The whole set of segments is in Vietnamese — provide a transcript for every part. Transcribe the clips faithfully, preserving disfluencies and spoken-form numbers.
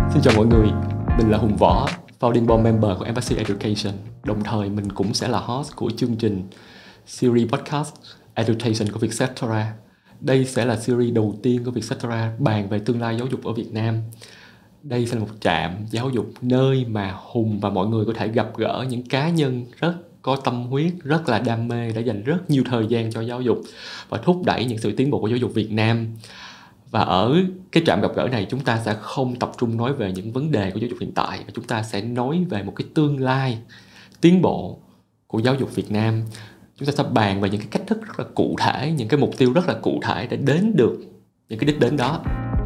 Xin chào mọi người, mình là Hùng Võ, Founding Board Member của Embassy Education. Đồng thời mình cũng sẽ là host của chương trình series podcast Education của Vietcetera. Đây sẽ là series đầu tiên của Vietcetera bàn về tương lai giáo dục ở Việt Nam. Đây sẽ là một trạm giáo dục nơi mà Hùng và mọi người có thể gặp gỡ những cá nhân rất có tâm huyết, rất là đam mê, đã dành rất nhiều thời gian cho giáo dục và thúc đẩy những sự tiến bộ của giáo dục Việt Nam. Và ở cái trạm gặp gỡ này chúng ta sẽ không tập trung nói về những vấn đề của giáo dục hiện tại, mà chúng ta sẽ nói về một cái tương lai tiến bộ của giáo dục Việt Nam. Chúng ta sẽ bàn về những cái cách thức rất là cụ thể, những cái mục tiêu rất là cụ thể để đến được những cái đích đến đó.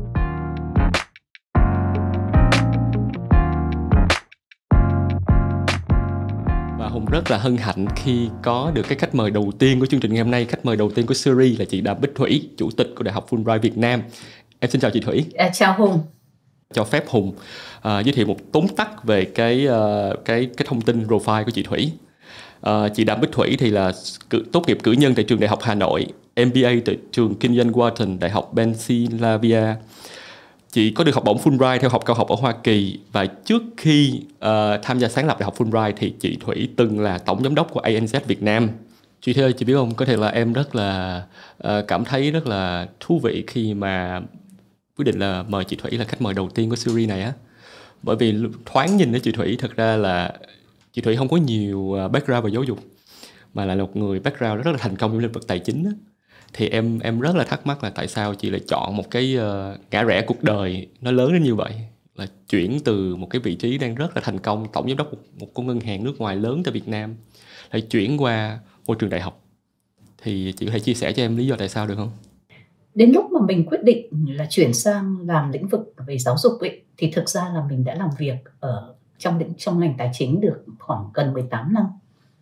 Và Hùng rất là hân hạnh khi có được cái khách mời đầu tiên của chương trình ngày hôm nay. Khách mời đầu tiên của series là chị Đàm Bích Thủy, Chủ tịch của Đại học Fulbright Việt Nam. Em xin chào chị Thủy. À, chào Hùng. Cho phép Hùng à, giới thiệu một tóm tắt về cái, uh, cái, cái thông tin profile của chị Thủy. À, chị Đàm Bích Thủy thì là cử, tốt nghiệp cử nhân tại trường Đại học Hà Nội, em bê a tại trường Kinh doanh Wharton, Đại học Pennsylvania. Chị có được học bổng Fulbright theo học cao học ở Hoa Kỳ, và trước khi uh, tham gia sáng lập Đại học Fulbright thì chị Thủy từng là tổng giám đốc của a en dét Việt Nam. Chị Thủy ơi, chị biết không, có thể là em rất là uh, cảm thấy rất là thú vị khi mà quyết định là mời chị Thủy là khách mời đầu tiên của series này á. Bởi vì thoáng nhìn đến chị Thủy, thật ra là chị Thủy không có nhiều background về giáo dục, mà là một người background rất là thành công trong lĩnh vực tài chính á. Thì em em rất là thắc mắc là tại sao chị lại chọn một cái uh, ngã rẽ cuộc đời nó lớn đến như vậy, là chuyển từ một cái vị trí đang rất là thành công, tổng giám đốc một, một con ngân hàng nước ngoài lớn tại Việt Nam, lại chuyển qua môi trường đại học. Thì chị có thể chia sẻ cho em lý do tại sao được không? Đến lúc mà mình quyết định là chuyển sang làm lĩnh vực về giáo dục ấy, thì thực ra là mình đã làm việc ở trong trong ngành tài chính được khoảng gần mười tám năm.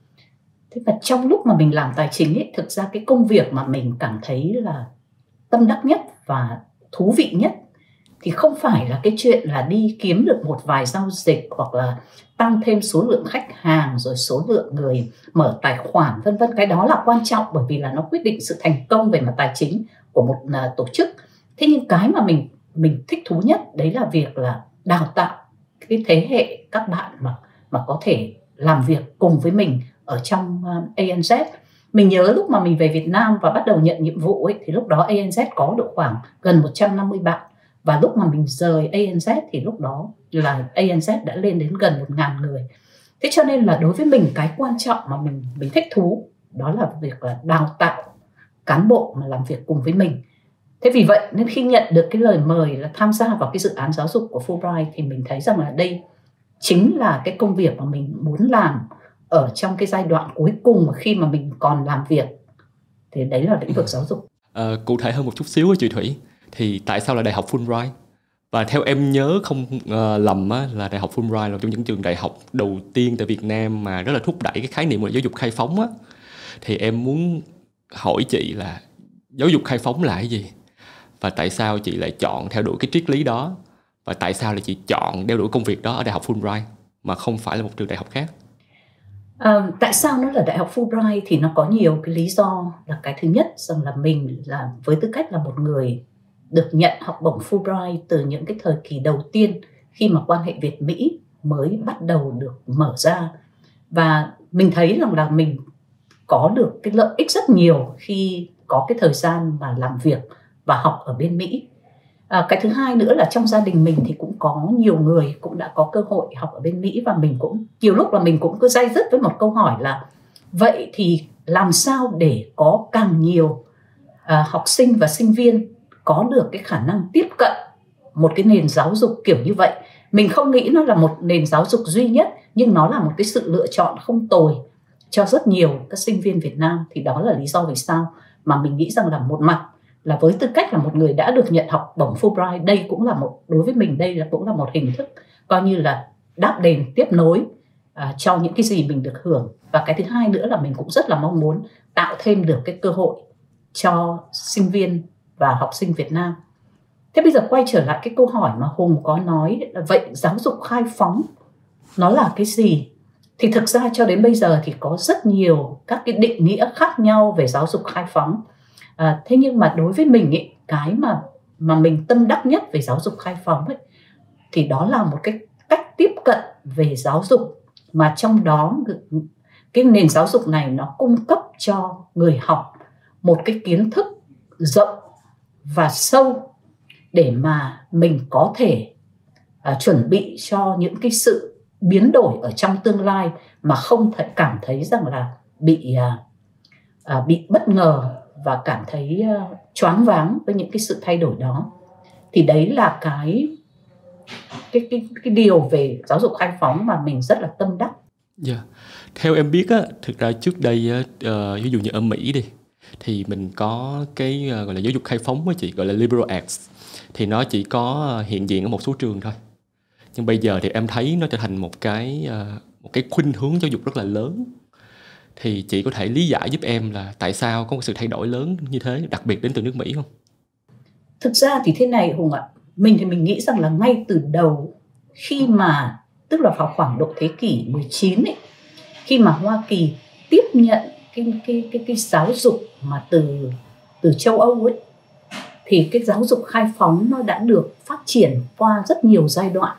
Thế và trong lúc mà mình làm tài chính ấy, thực ra cái công việc mà mình cảm thấy là tâm đắc nhất và thú vị nhất thì không phải là cái chuyện là đi kiếm được một vài giao dịch hoặc là tăng thêm số lượng khách hàng rồi số lượng người mở tài khoản vân vân. Cái đó là quan trọng bởi vì là nó quyết định sự thành công về mặt tài chính của một uh, tổ chức. Thế nhưng cái mà mình mình thích thú nhất đấy là việc là đào tạo cái thế hệ các bạn mà mà có thể làm việc cùng với mình ở trong uh, a en dét. Mình nhớ lúc mà mình về Việt Nam và bắt đầu nhận nhiệm vụ ấy, thì lúc đó a en dét có được khoảng gần một trăm năm mươi bạn. Và lúc mà mình rời a en dét thì lúc đó là a en dét đã lên đến gần một nghìn người. Thế cho nên là đối với mình cái quan trọng mà mình, mình thích thú đó là việc là đào tạo cán bộ mà làm việc cùng với mình. Thế vì vậy nên khi nhận được cái lời mời là tham gia vào cái dự án giáo dục của Fulbright thì mình thấy rằng là đây chính là cái công việc mà mình muốn làm ở trong cái giai đoạn cuối cùng mà khi mà mình còn làm việc. Thì đấy là lĩnh vực giáo dục. À, cụ thể hơn một chút xíu với chị Thủy, thì tại sao là Đại học Fulbright? Và theo em nhớ không uh, lầm á, là Đại học Fulbright là một trong những trường đại học đầu tiên tại Việt Nam mà rất là thúc đẩy cái khái niệm của giáo dục khai phóng á. Thì em muốn hỏi chị là giáo dục khai phóng là cái gì? Và tại sao chị lại chọn theo đuổi cái triết lý đó? Và tại sao lại chị chọn đeo đuổi công việc đó ở Đại học Fulbright mà không phải là một trường đại học khác? À, tại sao nó là Đại học Fulbright thì nó có nhiều cái lý do. Là cái thứ nhất rằng là mình là với tư cách là một người được nhận học bổng Fulbright từ những cái thời kỳ đầu tiên khi mà quan hệ Việt-Mỹ mới bắt đầu được mở ra. Và mình thấy rằng là mình có được cái lợi ích rất nhiều khi có cái thời gian mà làm việc và học ở bên Mỹ. À, cái thứ hai nữa là trong gia đình mình thì cũng có nhiều người cũng đã có cơ hội học ở bên Mỹ, và mình cũng nhiều lúc là mình cũng cứ day dứt với một câu hỏi là vậy thì làm sao để có càng nhiều à, học sinh và sinh viên có được cái khả năng tiếp cận một cái nền giáo dục kiểu như vậy. Mình không nghĩ nó là một nền giáo dục duy nhất, nhưng nó là một cái sự lựa chọn không tồi cho rất nhiều các sinh viên Việt Nam. Thì đó là lý do vì sao mà mình nghĩ rằng là một mặt là với tư cách là một người đã được nhận học bổng Fulbright, đây cũng là một, đối với mình đây là cũng là một hình thức coi như là đáp đền tiếp nối à, cho những cái gì mình được hưởng. Và cái thứ hai nữa là mình cũng rất là mong muốn tạo thêm được cái cơ hội cho sinh viên và học sinh Việt Nam. Thế bây giờ quay trở lại cái câu hỏi mà Hùng có nói là vậy giáo dục khai phóng nó là cái gì? Thì thực ra cho đến bây giờ thì có rất nhiều các cái định nghĩa khác nhau về giáo dục khai phóng. À, thế nhưng mà đối với mình ấy, cái mà, mà mình tâm đắc nhất về giáo dục khai phóng ấy, thì đó là một cái cách tiếp cận về giáo dục mà trong đó cái nền giáo dục này nó cung cấp cho người học một cái kiến thức rộng và sâu để mà mình có thể à, chuẩn bị cho những cái sự biến đổi ở trong tương lai mà không thể cảm thấy rằng là bị à, à, bị bất ngờ và cảm thấy à, choáng váng với những cái sự thay đổi đó. Thì đấy là cái cái cái cái điều về giáo dục khai phóng mà mình rất là tâm đắc. Yeah. Theo em biết á, thực ra trước đây uh, ví dụ như ở Mỹ đi thì mình có cái uh, gọi là giáo dục khai phóng á chị, gọi là liberal arts, thì nó chỉ có uh, hiện diện ở một số trường thôi. Nhưng bây giờ thì em thấy nó trở thành một cái uh, một cái khuynh hướng giáo dục rất là lớn. Thì chị có thể lý giải giúp em là tại sao có một sự thay đổi lớn như thế, đặc biệt đến từ nước Mỹ không? Thực ra thì thế này Hùng ạ, mình thì mình nghĩ rằng là ngay từ đầu khi mà tức là vào khoảng độ thế kỷ mười chín ấy, khi mà Hoa Kỳ tiếp nhận cái cái cái cái giáo dục mà từ từ châu Âu ấy, thì cái giáo dục khai phóng nó đã được phát triển qua rất nhiều giai đoạn.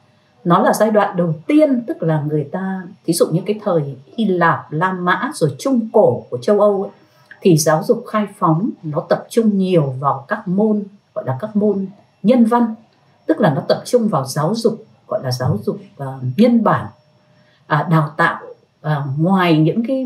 Nó là giai đoạn đầu tiên, tức là người ta ví dụ như cái thời Hy Lạp, La Mã rồi Trung Cổ của châu Âu ấy, thì giáo dục khai phóng nó tập trung nhiều vào các môn gọi là các môn nhân văn, tức là nó tập trung vào giáo dục gọi là giáo dục uh, nhân bản, uh, đào tạo uh, ngoài những cái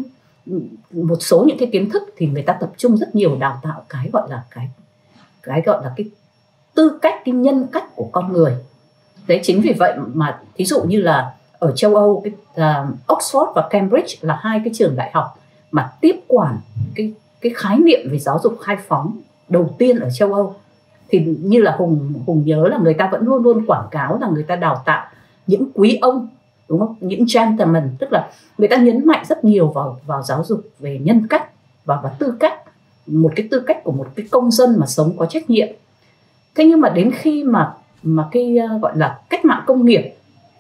một số những cái kiến thức thì người ta tập trung rất nhiều đào tạo cái gọi là cái cái gọi là cái tư cách, cái nhân cách của con người. Đấy, chính vì vậy mà thí dụ như là ở châu Âu, cái uh, Oxford và Cambridge là hai cái trường đại học mà tiếp quản cái cái khái niệm về giáo dục khai phóng đầu tiên ở châu Âu. Thì như là Hùng Hùng nhớ là người ta vẫn luôn luôn quảng cáo là người ta đào tạo những quý ông, đúng không? Những gentleman, tức là người ta nhấn mạnh rất nhiều vào vào giáo dục về nhân cách và và tư cách, một cái tư cách của một cái công dân mà sống có trách nhiệm. Thế nhưng mà đến khi mà mà cái uh, gọi là cách mạng công nghiệp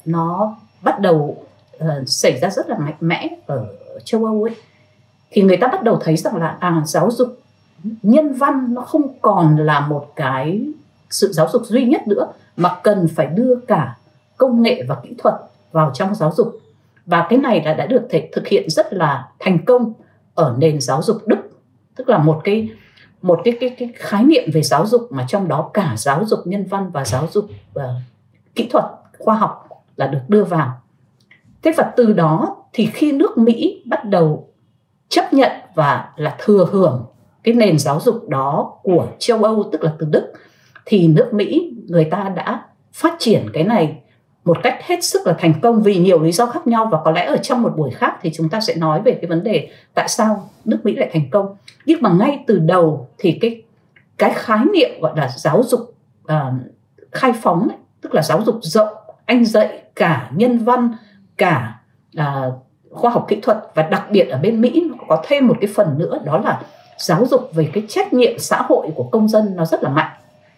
nó bắt đầu uh, xảy ra rất là mạnh mẽ ở châu Âu ấy, thì người ta bắt đầu thấy rằng là à, giáo dục nhân văn nó không còn là một cái sự giáo dục duy nhất nữa, mà cần phải đưa cả công nghệ và kỹ thuật vào trong giáo dục. Và cái này đã, đã được thể, thực hiện rất là thành công ở nền giáo dục Đức, tức là một cái một cái, cái, cái khái niệm về giáo dục mà trong đó cả giáo dục nhân văn và giáo dục uh, kỹ thuật, khoa học là được đưa vào. Thế và từ đó thì khi nước Mỹ bắt đầu chấp nhận và là thừa hưởng cái nền giáo dục đó của châu Âu, tức là từ Đức, thì nước Mỹ người ta đã phát triển cái này một cách hết sức là thành công vì nhiều lý do khác nhau. Và có lẽ ở trong một buổi khác thì chúng ta sẽ nói về cái vấn đề tại sao nước Mỹ lại thành công. Nhưng mà ngay từ đầu thì cái, cái khái niệm gọi là giáo dục uh, khai phóng ấy, tức là giáo dục rộng, anh dạy cả nhân văn, cả uh, khoa học kỹ thuật, và đặc biệt ở bên Mỹ nó có thêm một cái phần nữa, đó là giáo dục về cái trách nhiệm xã hội của công dân nó rất là mạnh.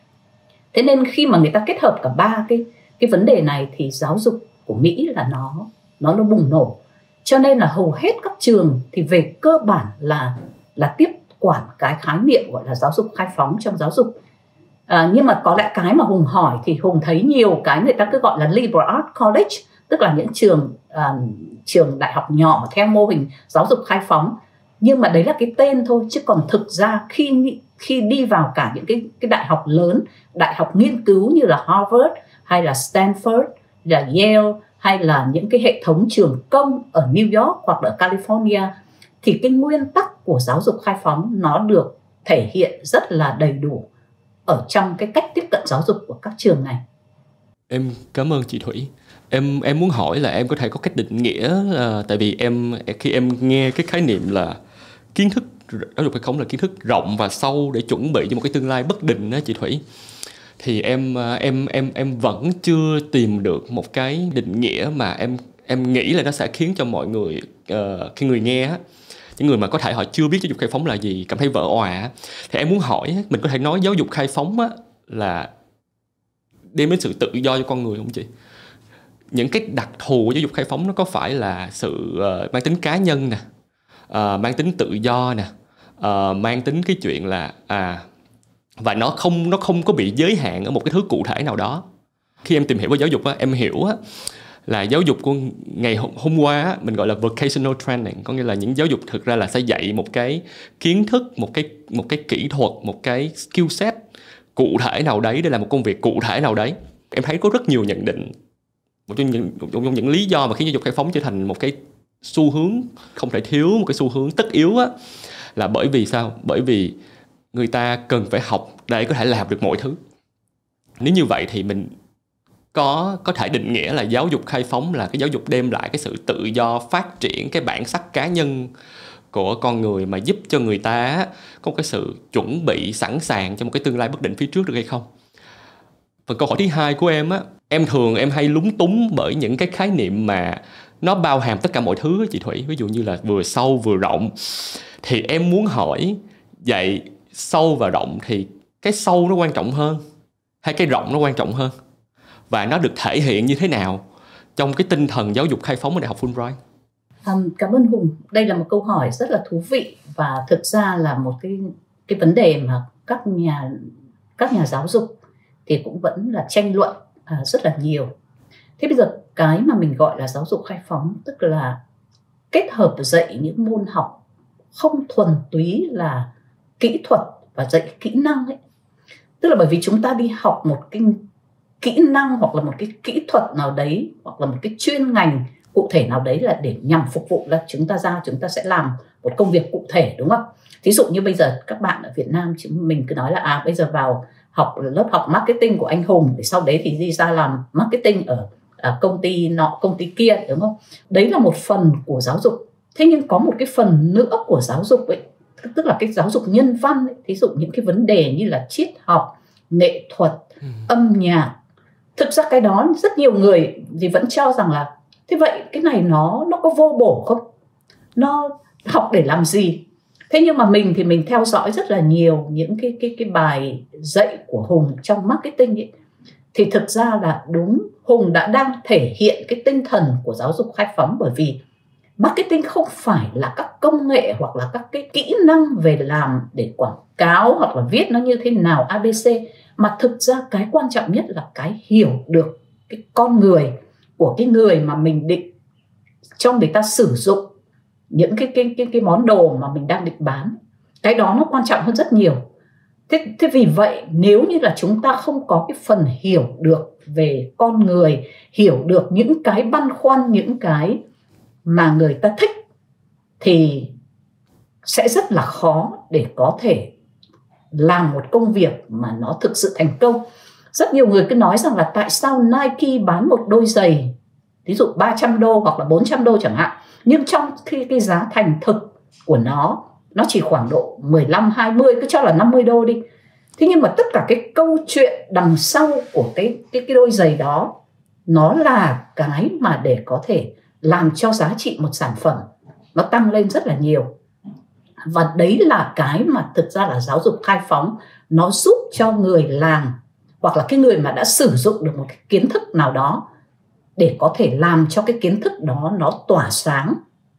Thế nên khi mà người ta kết hợp cả ba cái cái vấn đề này thì giáo dục của Mỹ là nó nó nó bùng nổ. Cho nên là hầu hết các trường thì về cơ bản là là tiếp quản cái khái niệm gọi là giáo dục khai phóng trong giáo dục. À, nhưng mà có lẽ cái mà Hùng hỏi thì Hùng thấy nhiều cái người ta cứ gọi là liberal arts college, tức là những trường à, trường đại học nhỏ theo mô hình giáo dục khai phóng. Nhưng mà đấy là cái tên thôi, chứ còn thực ra khi khi đi vào cả những cái cái đại học lớn, đại học nghiên cứu như là Harvard hay là Stanford, là Yale, hay là những cái hệ thống trường công ở New York hoặc ở California, thì cái nguyên tắc của giáo dục khai phóng nó được thể hiện rất là đầy đủ ở trong cái cách tiếp cận giáo dục của các trường này. Em cảm ơn chị Thủy. Em em muốn hỏi là em có thể có cách định nghĩa, uh, tại vì em khi em nghe cái khái niệm là kiến thức giáo dục khai phóng là kiến thức rộng và sâu để chuẩn bị cho một cái tương lai bất định đó chị Thủy, thì em em em em vẫn chưa tìm được một cái định nghĩa mà em em nghĩ là nó sẽ khiến cho mọi người uh, khi người nghe á, những người mà có thể họ chưa biết giáo dục khai phóng là gì cảm thấy vỡ òa, thì em muốn hỏi mình có thể nói giáo dục khai phóng á là đem đến sự tự do cho con người không chị? Những cái đặc thù của giáo dục khai phóng nó có phải là sự uh, mang tính cá nhân nè, uh, mang tính tự do nè, uh, mang tính cái chuyện là à và nó không nó không có bị giới hạn ở một cái thứ cụ thể nào đó, Khi em tìm hiểu về giáo dục á, em hiểu á là giáo dục của ngày hôm qua á, mình gọi là vocational training, có nghĩa là những giáo dục thực ra là sẽ dạy một cái kiến thức, một cái một cái kỹ thuật, một cái skill set cụ thể nào đấy để làm một công việc cụ thể nào đấy. Em thấy có rất nhiều nhận định. Một trong những, một trong những lý do mà khiến giáo dục khai phóng trở thành một cái xu hướng không thể thiếu, một cái xu hướng tất yếu á, là bởi vì sao? Bởi vì người ta cần phải học để có thể làm được mọi thứ. Nếu như vậy thì mình có có thể định nghĩa là giáo dục khai phóng là cái giáo dục đem lại cái sự tự do phát triển cái bản sắc cá nhân của con người, mà giúp cho người ta có cái sự chuẩn bị sẵn sàng cho một cái tương lai bất định phía trước được hay không. Và câu hỏi thứ hai của em á, em thường em hay lúng túng bởi những cái khái niệm mà nó bao hàm tất cả mọi thứ chị Thủy, ví dụ như là vừa sâu vừa rộng. Thì em muốn hỏi, vậy sâu và rộng thì cái sâu nó quan trọng hơn hay cái rộng nó quan trọng hơn? Và nó được thể hiện như thế nào trong cái tinh thần giáo dục khai phóng ở Đại học Fulbright? Um, cảm ơn Hùng. Đây là một câu hỏi rất là thú vị và thực ra là một cái cái vấn đề mà các nhà các nhà giáo dục thì cũng vẫn là tranh luận uh, rất là nhiều. Thế bây giờ cái mà mình gọi là giáo dục khai phóng tức là kết hợp dạy những môn học không thuần túy là kỹ thuật và dạy kỹ năng ấy. Tức là bởi vì chúng ta đi học một cái kỹ năng hoặc là một cái kỹ thuật nào đấy hoặc là một cái chuyên ngành cụ thể nào đấy là để nhằm phục vụ là chúng ta ra chúng ta sẽ làm một công việc cụ thể, đúng không? Thí dụ như bây giờ các bạn ở Việt Nam chúng mình cứ nói là à bây giờ vào học lớp học marketing của anh Hùng để sau đấy thì đi ra làm marketing ở à, công ty nọ công ty kia, đúng không? Đấy là một phần của giáo dục. Thế nhưng có một cái phần nữa của giáo dục ấy, tức là cái giáo dục nhân văn ấy. Thí dụ những cái vấn đề như là triết học, nghệ thuật, ừ. âm nhạc. Thực ra cái đó rất nhiều người thì vẫn cho rằng là thế vậy cái này nó nó có vô bổ không? Nó học để làm gì? Thế nhưng mà mình thì mình theo dõi rất là nhiều những cái cái cái bài dạy của Hùng trong marketing ấy, thì thực ra là đúng, Hùng đã đang thể hiện cái tinh thần của giáo dục khai phóng, bởi vì marketing không phải là các công nghệ hoặc là các cái kỹ năng về làm để quảng cáo hoặc là viết nó như thế nào a bê xê, mà thực ra cái quan trọng nhất là cái hiểu được cái con người của cái người mà mình định cho người ta sử dụng những cái cái cái cái món đồ mà mình đang định bán. Cái đó nó quan trọng hơn rất nhiều. Thế, thế vì vậy nếu như là chúng ta không có cái phần hiểu được về con người, hiểu được những cái băn khoăn, những cái mà người ta thích, thì sẽ rất là khó để có thể làm một công việc mà nó thực sự thành công. Rất nhiều người cứ nói rằng là tại sao Nike bán một đôi giày ví dụ ba trăm đô hoặc là bốn trăm đô chẳng hạn, nhưng trong khi cái giá thành thực của nó nó chỉ khoảng độ mười lăm hai mươi, cứ cho là năm mươi đô đi. Thế nhưng mà tất cả cái câu chuyện đằng sau của cái, cái, cái đôi giày đó, nó là cái mà để có thể làm cho giá trị một sản phẩm nó tăng lên rất là nhiều. Và đấy là cái mà thực ra là giáo dục khai phóng nó giúp cho người làm hoặc là cái người mà đã sử dụng được một cái kiến thức nào đó để có thể làm cho cái kiến thức đó nó tỏa sáng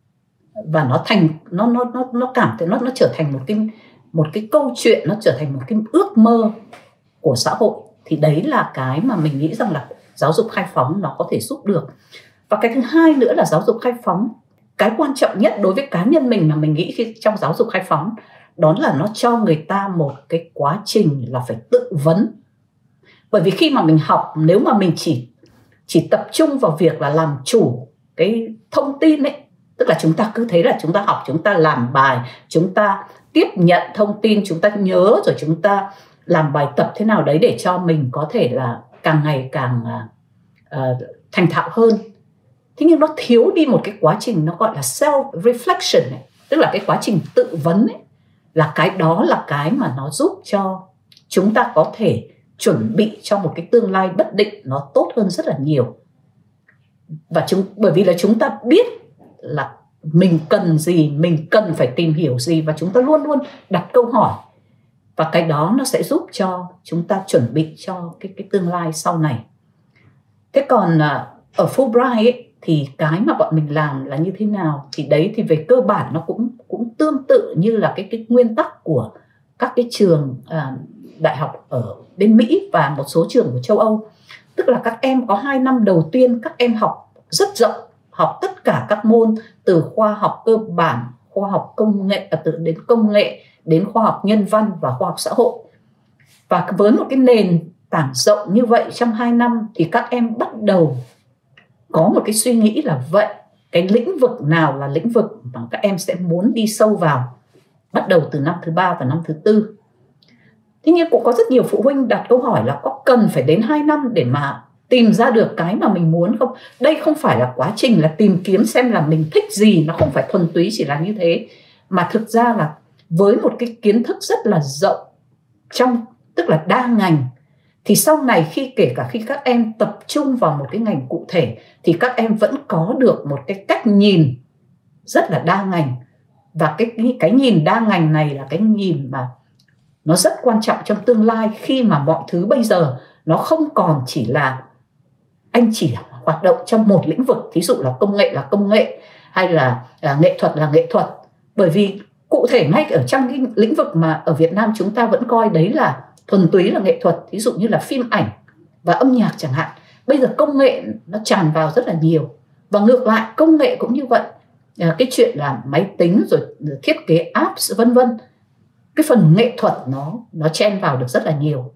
và nó thành nó nó nó nó cảm thấy nó nó trở thành một cái một cái câu chuyện, nó trở thành một cái ước mơ của xã hội. Thì đấy là cái mà mình nghĩ rằng là giáo dục khai phóng nó có thể giúp được. Và cái thứ hai nữa là giáo dục khai phóng, cái quan trọng nhất đối với cá nhân mình mà mình nghĩ khi trong giáo dục khai phóng, đó là nó cho người ta một cái quá trình là phải tự vấn. Bởi vì khi mà mình học, nếu mà mình chỉ chỉ tập trung vào việc là làm chủ cái thông tin ấy, tức là chúng ta cứ thấy là chúng ta học, chúng ta làm bài, chúng ta tiếp nhận thông tin, chúng ta nhớ, rồi chúng ta làm bài tập thế nào đấy để cho mình có thể là càng ngày càng uh, thành thạo hơn. Thế nhưng nó thiếu đi một cái quá trình nó gọi là self-reflection ấy, tức là cái quá trình tự vấn ấy, là cái đó là cái mà nó giúp cho chúng ta có thể chuẩn bị cho một cái tương lai bất định nó tốt hơn rất là nhiều. Và chúng, bởi vì là chúng ta biết là mình cần gì, mình cần phải tìm hiểu gì, và chúng ta luôn luôn đặt câu hỏi. Và cái đó nó sẽ giúp cho chúng ta chuẩn bị cho cái, cái tương lai sau này. Thế còn ở Fulbright ấy, thì cái mà bọn mình làm là như thế nào? Thì đấy thì về cơ bản nó cũng, cũng tương tự như là cái, cái nguyên tắc của các cái trường à, đại học ở bên Mỹ và một số trường của châu Âu. tức là các em có hai năm đầu tiên các em học rất rộng, học tất cả các môn từ khoa học cơ bản, khoa học công nghệ, từ đến công nghệ, đến khoa học nhân văn và khoa học xã hội. Và với một cái nền tảng rộng như vậy trong hai năm thì các em bắt đầu có một cái suy nghĩ là vậy, cái lĩnh vực nào là lĩnh vực mà các em sẽ muốn đi sâu vào, bắt đầu từ năm thứ ba và năm thứ tư. Thế nhưng cũng có rất nhiều phụ huynh đặt câu hỏi là có cần phải đến hai năm để mà tìm ra được cái mà mình muốn không? Đây không phải là quá trình là tìm kiếm xem là mình thích gì, nó không phải thuần túy chỉ là như thế, mà thực ra là với một cái kiến thức rất là rộng, trong tức là đa ngành, thì sau này khi kể cả khi các em tập trung vào một cái ngành cụ thể thì các em vẫn có được một cái cách nhìn rất là đa ngành. Và cái, cái nhìn đa ngành này là cái nhìn mà nó rất quan trọng trong tương lai, khi mà mọi thứ bây giờ nó không còn chỉ là anh chỉ hoạt động trong một lĩnh vực, thí dụ là công nghệ là công nghệ, hay là, là nghệ thuật là nghệ thuật. Bởi vì cụ thể ngay ở trong cái lĩnh vực mà ở Việt Nam chúng ta vẫn coi đấy là thuần túy là nghệ thuật, thí dụ như là phim ảnh và âm nhạc chẳng hạn. Bây giờ công nghệ nó tràn vào rất là nhiều. Và ngược lại công nghệ cũng như vậy. Cái chuyện là máy tính rồi thiết kế apps vân vân, cái phần nghệ thuật nó nó chen vào được rất là nhiều.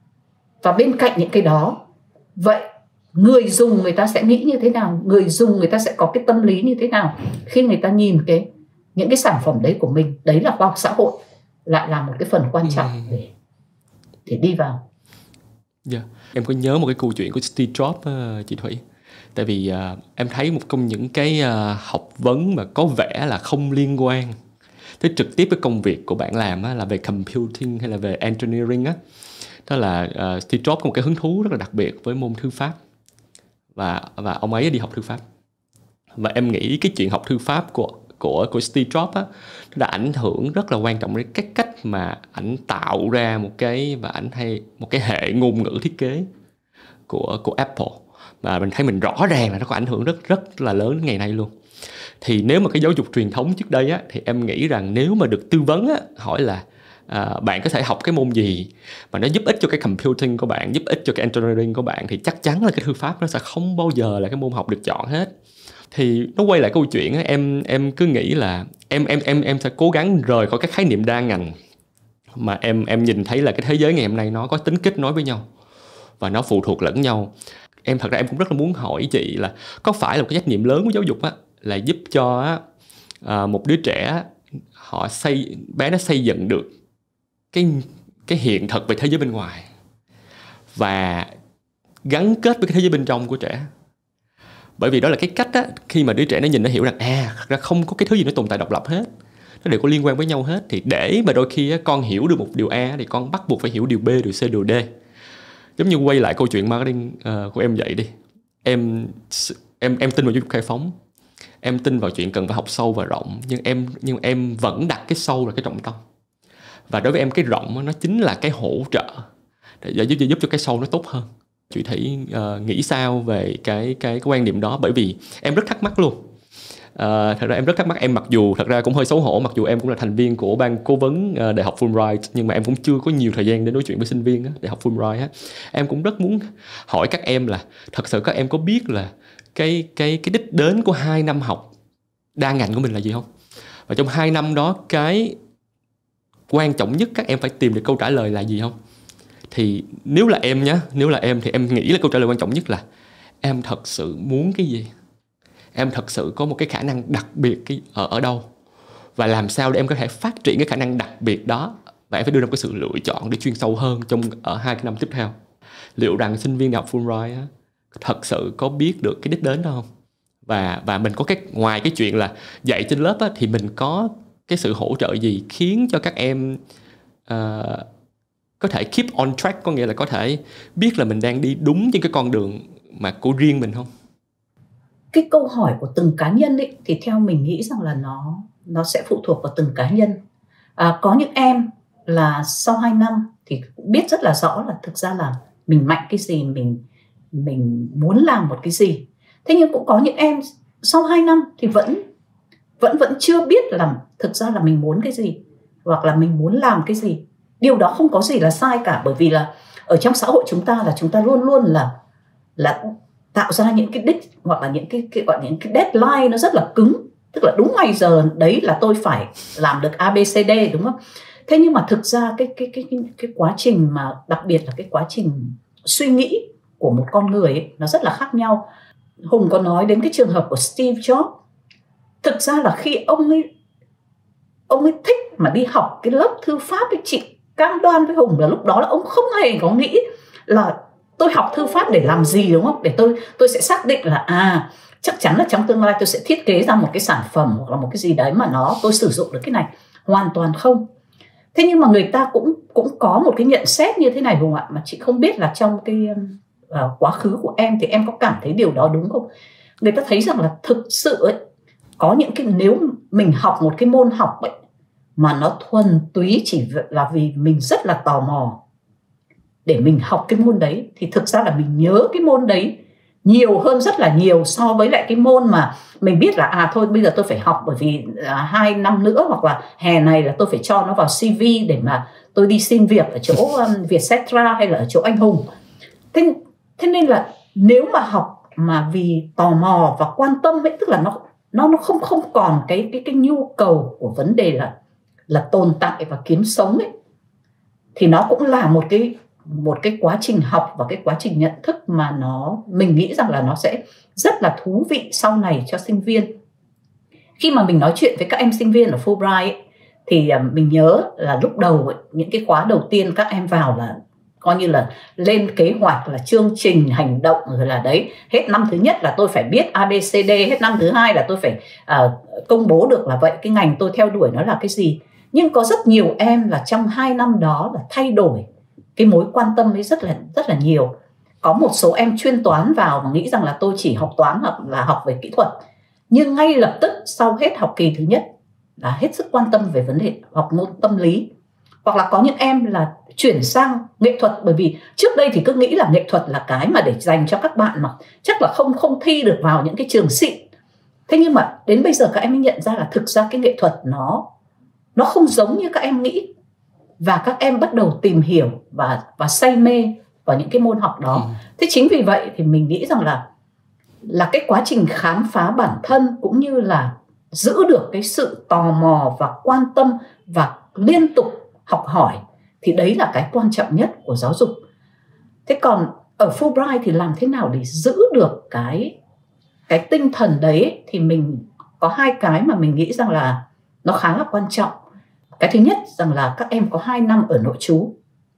Và bên cạnh những cái đó, vậy người dùng người ta sẽ nghĩ như thế nào, người dùng người ta sẽ có cái tâm lý như thế nào khi người ta nhìn cái những cái sản phẩm đấy của mình. Đấy là khoa học xã hội lại là một cái phần quan trọng để để đi vào. Yeah. Em có nhớ một cái câu chuyện của Steve Jobs, uh, chị Thủy. Tại vì uh, em thấy một trong những cái uh, học vấn mà có vẻ là không liên quan tới trực tiếp với công việc của bạn làm á, là về computing hay là về engineering á. Đó là uh, Steve Jobs có một cái hứng thú rất là đặc biệt với môn thư pháp. Và, và ông ấy đi học thư pháp. Và em nghĩ cái chuyện học thư pháp của của của Steve Jobs á, nó đã ảnh hưởng rất là quan trọng đến cái cách mà ảnh tạo ra một cái và ảnh hay một cái hệ ngôn ngữ thiết kế của của Apple, mà mình thấy mình rõ ràng là nó có ảnh hưởng rất rất là lớn đến ngày nay luôn. Thì nếu mà cái giáo dục truyền thống trước đây á, thì em nghĩ rằng nếu mà được tư vấn á, hỏi là à, bạn có thể học cái môn gì mà nó giúp ích cho cái computing của bạn, giúp ích cho cái engineering của bạn, thì chắc chắn là cái thư pháp nó sẽ không bao giờ là cái môn học được chọn hết. Thì nó quay lại câu chuyện á, em em cứ nghĩ là em em em em sẽ cố gắng rời khỏi các khái niệm đa ngành, mà em em nhìn thấy là cái thế giới ngày hôm nay nó có tính kết nối với nhau và nó phụ thuộc lẫn nhau. Em thật ra em cũng rất là muốn hỏi chị là có phải là một cái trách nhiệm lớn của giáo dục á, là giúp cho à, một đứa trẻ họ xây bé nó xây dựng được cái cái hiện thực về thế giới bên ngoài và gắn kết với cái thế giới bên trong của trẻ. Bởi vì đó là cái cách á, khi mà đứa trẻ nó nhìn nó hiểu rằng à, thật ra không có cái thứ gì nó tồn tại độc lập hết, nó đều có liên quan với nhau hết. Thì để mà đôi khi á, con hiểu được một điều A thì con bắt buộc phải hiểu điều B, điều C, điều D. Giống như quay lại câu chuyện marketing uh, của em vậy đi. Em em em tin vào giáo dục khai phóng, em tin vào chuyện cần phải học sâu và rộng, nhưng em nhưng em vẫn đặt cái sâu là cái trọng tâm. Và đối với em cái rộng nó chính là cái hỗ trợ để giúp giúp cho cái sâu nó tốt hơn. Chị Thủy uh, nghĩ sao về cái, cái cái quan điểm đó? Bởi vì em rất thắc mắc luôn. Uh, thật ra em rất thắc mắc. Em mặc dù thật ra cũng hơi xấu hổ, mặc dù em cũng là thành viên của ban cố vấn uh, Đại học Fulbright, nhưng mà em cũng chưa có nhiều thời gian để nói chuyện với sinh viên á, Đại học Fulbright á. Em cũng rất muốn hỏi các em là thật sự các em có biết là cái cái cái đích đến của hai năm học đa ngành của mình là gì không? Và trong hai năm đó cái quan trọng nhất các em phải tìm được câu trả lời là gì không? Thì nếu là em nhá, nếu là em thì em nghĩ là câu trả lời quan trọng nhất là em thật sự muốn cái gì, em thật sự có một cái khả năng đặc biệt cái ở ở đâu, và làm sao để em có thể phát triển cái khả năng đặc biệt đó, và em phải đưa ra một cái sự lựa chọn để chuyên sâu hơn trong ở hai cái năm tiếp theo. Liệu rằng sinh viên Đại học Fulbright á, thật sự có biết được cái đích đến đó không? Và và mình có cái ngoài cái chuyện là dạy trên lớp á, thì mình có cái sự hỗ trợ gì khiến cho các em uh, có thể keep on track, có nghĩa là có thể biết là mình đang đi đúng trên cái con đường mà của riêng mình không? Cái câu hỏi của từng cá nhân ấy, thì theo mình nghĩ rằng là nó nó sẽ phụ thuộc vào từng cá nhân. À, có những em là sau hai năm thì cũng biết rất là rõ là thực ra là mình mạnh cái gì, mình mình muốn làm một cái gì. Thế nhưng cũng có những em sau hai năm thì vẫn vẫn vẫn chưa biết là thực ra là mình muốn cái gì, hoặc là mình muốn làm cái gì. Điều đó không có gì là sai cả, bởi vì là ở trong xã hội chúng ta là chúng ta luôn luôn là là tạo ra những cái đích hoặc là những cái, cái gọi những cái deadline nó rất là cứng, tức là đúng ngày giờ đấy là tôi phải làm được a bê xê đê, đúng không? Thế nhưng mà thực ra cái cái cái cái, cái quá trình mà đặc biệt là cái quá trình suy nghĩ của một con người ấy, nó rất là khác nhau. Hùng có nói đến cái trường hợp của Steve Jobs. Thực ra là khi ông ấy ông ấy thích mà đi học cái lớp thư pháp ấy, chị cam đoan với Hùng là lúc đó là ông không hề có nghĩ là tôi học thư pháp để làm gì, đúng không? Để tôi tôi sẽ xác định là à chắc chắn là trong tương lai tôi sẽ thiết kế ra một cái sản phẩm hoặc là một cái gì đấy mà nó tôi sử dụng được cái này. Hoàn toàn không. Thế nhưng mà người ta cũng cũng có một cái nhận xét như thế này Hùng ạ, mà chị không biết là trong cái uh, quá khứ của em thì em có cảm thấy điều đó đúng không? Người ta thấy rằng là thực sự ấy, có những cái nếu mình học một cái môn học ấy mà nó thuần túy chỉ là vì mình rất là tò mò để mình học cái môn đấy, thì thực ra là mình nhớ cái môn đấy nhiều hơn rất là nhiều so với lại cái môn mà mình biết là à thôi bây giờ tôi phải học bởi vì à, hai năm nữa hoặc là hè này là tôi phải cho nó vào xê vê để mà tôi đi xin việc ở chỗ um, Vietcetera hay là ở chỗ anh Hùng. Thế, thế nên là nếu mà học mà vì tò mò và quan tâm ấy, tức là nó nó nó không không còn cái cái cái nhu cầu của vấn đề là là tồn tại và kiếm sống ấy, thì nó cũng là một cái một cái quá trình học và cái quá trình nhận thức mà nó mình nghĩ rằng là nó sẽ rất là thú vị sau này cho sinh viên. Khi mà mình nói chuyện với các em sinh viên ở Fulbright ấy, thì mình nhớ là lúc đầu ấy, những cái khóa đầu tiên các em vào là coi như là lên kế hoạch là chương trình hành động rồi là đấy, hết năm thứ nhất là tôi phải biết a bê xê đê, hết năm thứ hai là tôi phải uh, công bố được là vậy cái ngành tôi theo đuổi nó là cái gì. Nhưng có rất nhiều em là trong hai năm đó là thay đổi cái mối quan tâm ấy rất là rất là nhiều. Có một số em chuyên toán vào và nghĩ rằng là tôi chỉ học toán hoặc là học về kỹ thuật, nhưng ngay lập tức sau hết học kỳ thứ nhất là hết sức quan tâm về vấn đề học môn tâm lý. Hoặc là có những em là chuyển sang nghệ thuật, bởi vì trước đây thì cứ nghĩ là nghệ thuật là cái mà để dành cho các bạn mà chắc là không không thi được vào những cái trường xịn. Thế nhưng mà đến bây giờ các em mới nhận ra là thực ra cái nghệ thuật nó nó không giống như các em nghĩ, và các em bắt đầu tìm hiểu và và say mê vào những cái môn học đó. Ừ. Thế chính vì vậy thì mình nghĩ rằng là là cái quá trình khám phá bản thân cũng như là giữ được cái sự tò mò và quan tâm và liên tục học hỏi thì đấy là cái quan trọng nhất của giáo dục. Thế còn ở Fulbright thì làm thế nào để giữ được cái cái tinh thần đấy thì mình có hai cái mà mình nghĩ rằng là nó khá là quan trọng. Cái thứ nhất rằng là các em có hai năm ở nội trú.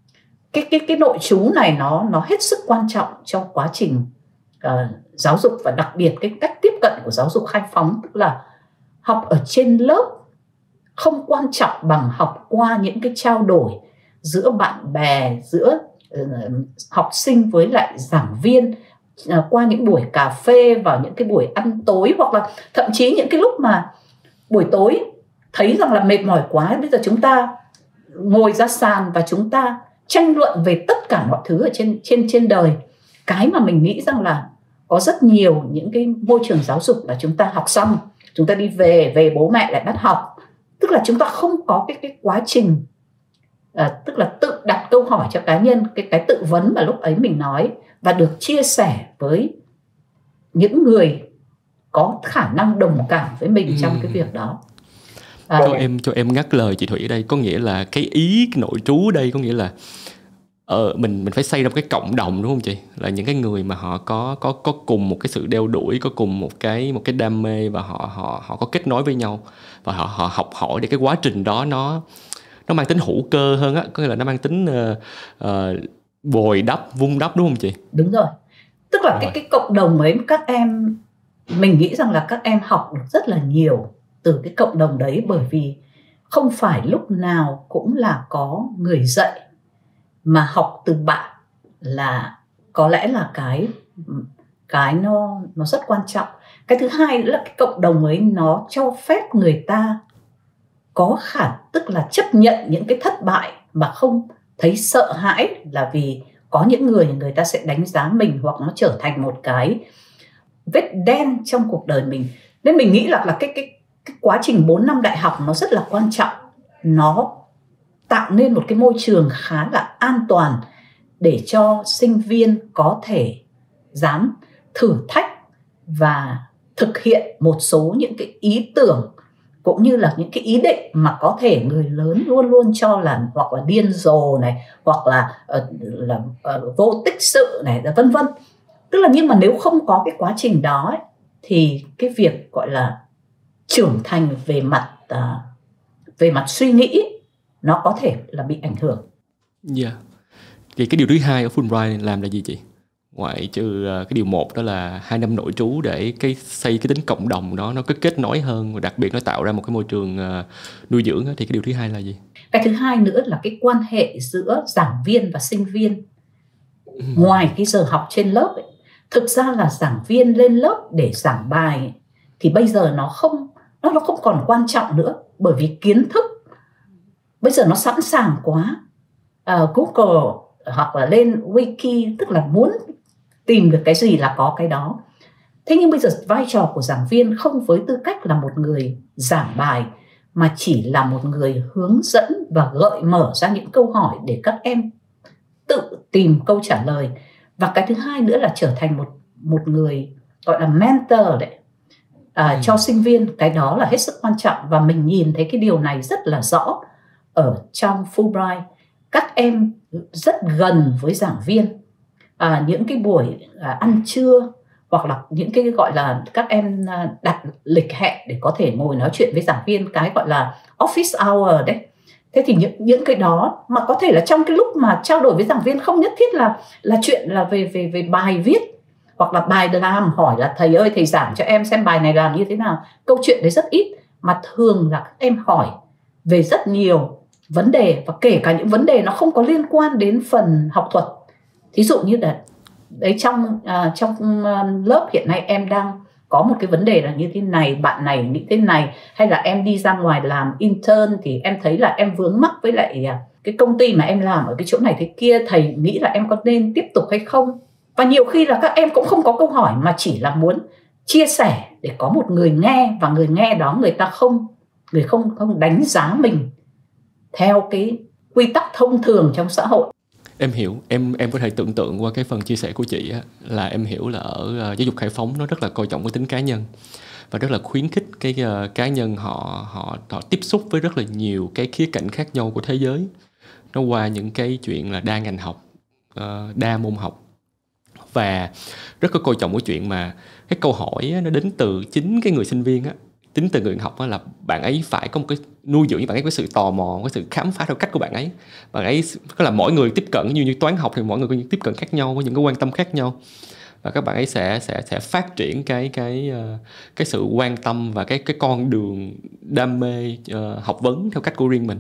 Cái cái cái nội trú này nó nó hết sức quan trọng trong quá trình uh, giáo dục, và đặc biệt cái cách tiếp cận của giáo dục khai phóng, tức là học ở trên lớp không quan trọng bằng học qua những cái trao đổi giữa bạn bè, giữa uh, học sinh với lại giảng viên, uh, qua những buổi cà phê, vào những cái buổi ăn tối, hoặc là thậm chí những cái lúc mà buổi tối thấy rằng là mệt mỏi quá, bây giờ chúng ta ngồi ra sàn và chúng ta tranh luận về tất cả mọi thứ ở trên trên trên đời. Cái mà mình nghĩ rằng là có rất nhiều những cái môi trường giáo dục là chúng ta học xong, chúng ta đi về, về bố mẹ lại bắt học. Tức là chúng ta không có cái, cái quá trình à, tức là tự đặt câu hỏi cho cá nhân, cái, cái tự vấn mà lúc ấy mình nói, và được chia sẻ với những người có khả năng đồng cảm với mình ừ. trong cái việc đó. À, cho em cho em ngắt lời chị Thủy ở đây, có nghĩa là cái ý cái nội trú ở đây có nghĩa là ờ, mình mình phải xây ra một cái cộng đồng, đúng không chị? Là những cái người mà họ có có có cùng một cái sự đeo đuổi, có cùng một cái một cái đam mê, và họ họ họ có kết nối với nhau, và họ họ học hỏi để cái quá trình đó nó nó mang tính hữu cơ hơn á, có nghĩa là nó mang tính uh, uh, bồi đắp, vun đắp, đúng không chị? Đúng rồi. Tức là rồi. cái cái cộng đồng ấy các em, mình nghĩ rằng là các em học được rất là nhiều từ cái cộng đồng đấy, bởi vì không phải lúc nào cũng là có người dạy, mà học từ bạn là có lẽ là cái cái nó nó rất quan trọng. Cái thứ hai nữa là cái cộng đồng ấy nó cho phép người ta có khả tức là chấp nhận những cái thất bại mà không thấy sợ hãi, là vì có những người người ta sẽ đánh giá mình, hoặc nó trở thành một cái vết đen trong cuộc đời mình. Nên mình nghĩ là là cái cái cái quá trình bốn năm đại học nó rất là quan trọng. Nó tạo nên một cái môi trường khá là an toàn để cho sinh viên có thể dám thử thách và thực hiện một số những cái ý tưởng cũng như là những cái ý định mà có thể người lớn luôn luôn cho là hoặc là điên rồ này, hoặc là, uh, là uh, vô tích sự này, vân vân. Tức là nhưng mà nếu không có cái quá trình đó ấy, thì cái việc gọi là trưởng thành về mặt uh, về mặt suy nghĩ nó có thể là bị ảnh hưởng. Dạ. Yeah. Thì cái điều thứ hai ở Fulbright làm là gì chị? Ngoại trừ cái điều một đó là hai năm nội trú để cái xây cái tính cộng đồng đó nó có kết nối hơn, và đặc biệt nó tạo ra một cái môi trường uh, nuôi dưỡng đó, thì cái điều thứ hai là gì? Cái thứ hai nữa là cái quan hệ giữa giảng viên và sinh viên. Ừ. Ngoài cái giờ học trên lớp ấy, thực ra là giảng viên lên lớp để giảng bài ấy, thì bây giờ nó không nó nó không còn quan trọng nữa, bởi vì kiến thức bây giờ nó sẵn sàng quá. Uh, Google hoặc là lên Wiki, tức là muốn tìm được cái gì là có cái đó. Thế nhưng bây giờ vai trò của giảng viên không với tư cách là một người giảng bài, mà chỉ là một người hướng dẫn và gợi mở ra những câu hỏi để các em tự tìm câu trả lời. Và cái thứ hai nữa là trở thành một, một người gọi là mentor đấy, à, cho sinh viên. Cái đó là hết sức quan trọng, và mình nhìn thấy cái điều này rất là rõ ở trong Fulbright. Các em rất gần với giảng viên. À, những cái buổi à, ăn trưa, hoặc là những cái gọi là các em à, đặt lịch hẹn để có thể ngồi nói chuyện với giảng viên, cái gọi là office hour đấy. Thế thì những, những cái đó mà có thể là trong cái lúc mà trao đổi với giảng viên không nhất thiết là, là chuyện là về, về, về bài viết hoặc là bài làm, hỏi là thầy ơi thầy giảng cho em xem bài này làm như thế nào. Câu chuyện đấy rất ít, mà thường là các em hỏi về rất nhiều vấn đề, và kể cả những vấn đề nó không có liên quan đến phần học thuật. Thí dụ như là đấy, trong, uh, trong uh, lớp hiện nay em đang có một cái vấn đề là như thế này, bạn này nghĩ thế này, hay là em đi ra ngoài làm intern thì em thấy là em vướng mắc với lại uh, cái công ty mà em làm ở cái chỗ này thế kia, thầy nghĩ là em có nên tiếp tục hay không. Và nhiều khi là các em cũng không có câu hỏi, mà chỉ là muốn chia sẻ để có một người nghe, và người nghe đó người ta không người không không đánh giá mình theo cái quy tắc thông thường trong xã hội. Em hiểu, em em có thể tưởng tượng qua cái phần chia sẻ của chị á, là em hiểu là ở uh, giáo dục Khai Phóng nó rất là coi trọng cái tính cá nhân, và rất là khuyến khích cái uh, cá nhân họ, họ họ tiếp xúc với rất là nhiều cái khía cạnh khác nhau của thế giới, nó qua những cái chuyện là đa ngành học, uh, đa môn học, và rất có coi trọng cái chuyện mà cái câu hỏi á, nó đến từ chính cái người sinh viên á, tính từ người học á, là bạn ấy phải có một cái nuôi dưỡng bạn ấy cái sự tò mò, cái sự khám phá theo cách của bạn ấy. Bạn ấy có là mỗi người tiếp cận, như như toán học thì mỗi người có những tiếp cận khác nhau, có những cái quan tâm khác nhau, và các bạn ấy sẽ sẽ sẽ phát triển cái cái cái sự quan tâm và cái cái con đường đam mê uh, học vấn theo cách của riêng mình.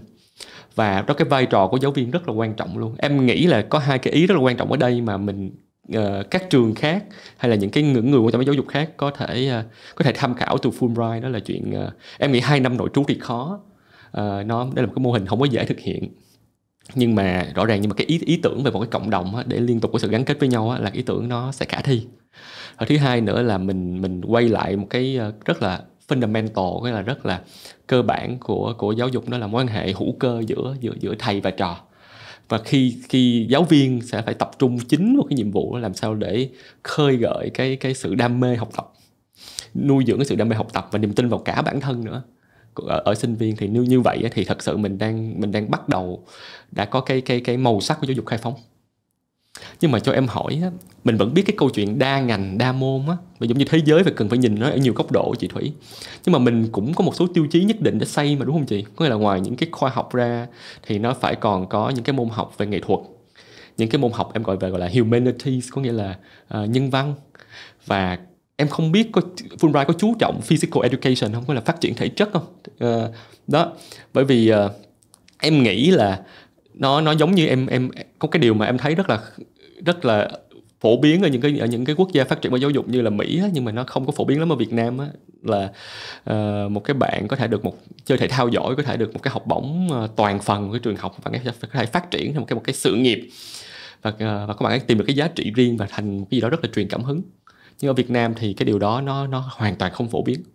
Và đó, cái vai trò của giáo viên rất là quan trọng luôn. Em nghĩ là có hai cái ý rất là quan trọng ở đây mà mình Uh, các trường khác hay là những cái những người quan tâm với giáo dục khác có thể uh, có thể tham khảo từ Fulbright. Đó là chuyện uh, em nghĩ hai năm nội trú thì khó, uh, nó đây là một cái mô hình không có dễ thực hiện, nhưng mà rõ ràng nhưng mà cái ý ý tưởng về một cái cộng đồng á, để liên tục có sự gắn kết với nhau á, là ý tưởng nó sẽ khả thi. Và thứ hai nữa là mình mình quay lại một cái uh, rất là fundamental, cái là rất là cơ bản của của giáo dục, đó là mối quan hệ hữu cơ giữa giữa giữa thầy và trò. Và khi khi giáo viên sẽ phải tập trung chính vào cái nhiệm vụ làm sao để khơi gợi cái cái sự đam mê học tập, nuôi dưỡng cái sự đam mê học tập và niềm tin vào cả bản thân nữa ở, ở sinh viên. Thì như như vậy thì thật sự mình đang mình đang bắt đầu đã có cái cái cái màu sắc của giáo dục Khai Phóng. Nhưng mà cho em hỏi á, mình vẫn biết cái câu chuyện đa ngành đa môn á, và giống như thế giới và cần phải nhìn nó ở nhiều góc độ, chị Thủy. Nhưng mà mình cũng có một số tiêu chí nhất định để xây mà, đúng không chị? Có nghĩa là ngoài những cái khoa học ra thì nó phải còn có những cái môn học về nghệ thuật, những cái môn học em gọi về gọi là humanities, có nghĩa là uh, nhân văn. Và em không biết có Fulbright có chú trọng physical education không, có là phát triển thể chất không? Uh, đó, bởi vì uh, em nghĩ là nó nó giống như em em có cái điều mà em thấy rất là rất là phổ biến ở những cái ở những cái quốc gia phát triển về giáo dục như là Mỹ á, nhưng mà nó không có phổ biến lắm ở Việt Nam á, là uh, một cái bạn có thể được một chơi thể thao giỏi, có thể được một cái học bổng uh, toàn phần của cái trường học, và có thể phát triển thành một cái một cái sự nghiệp, và uh, và các bạn ấy tìm được cái giá trị riêng và thành cái gì đó rất là truyền cảm hứng. Nhưng ở Việt Nam thì cái điều đó nó nó hoàn toàn không phổ biến.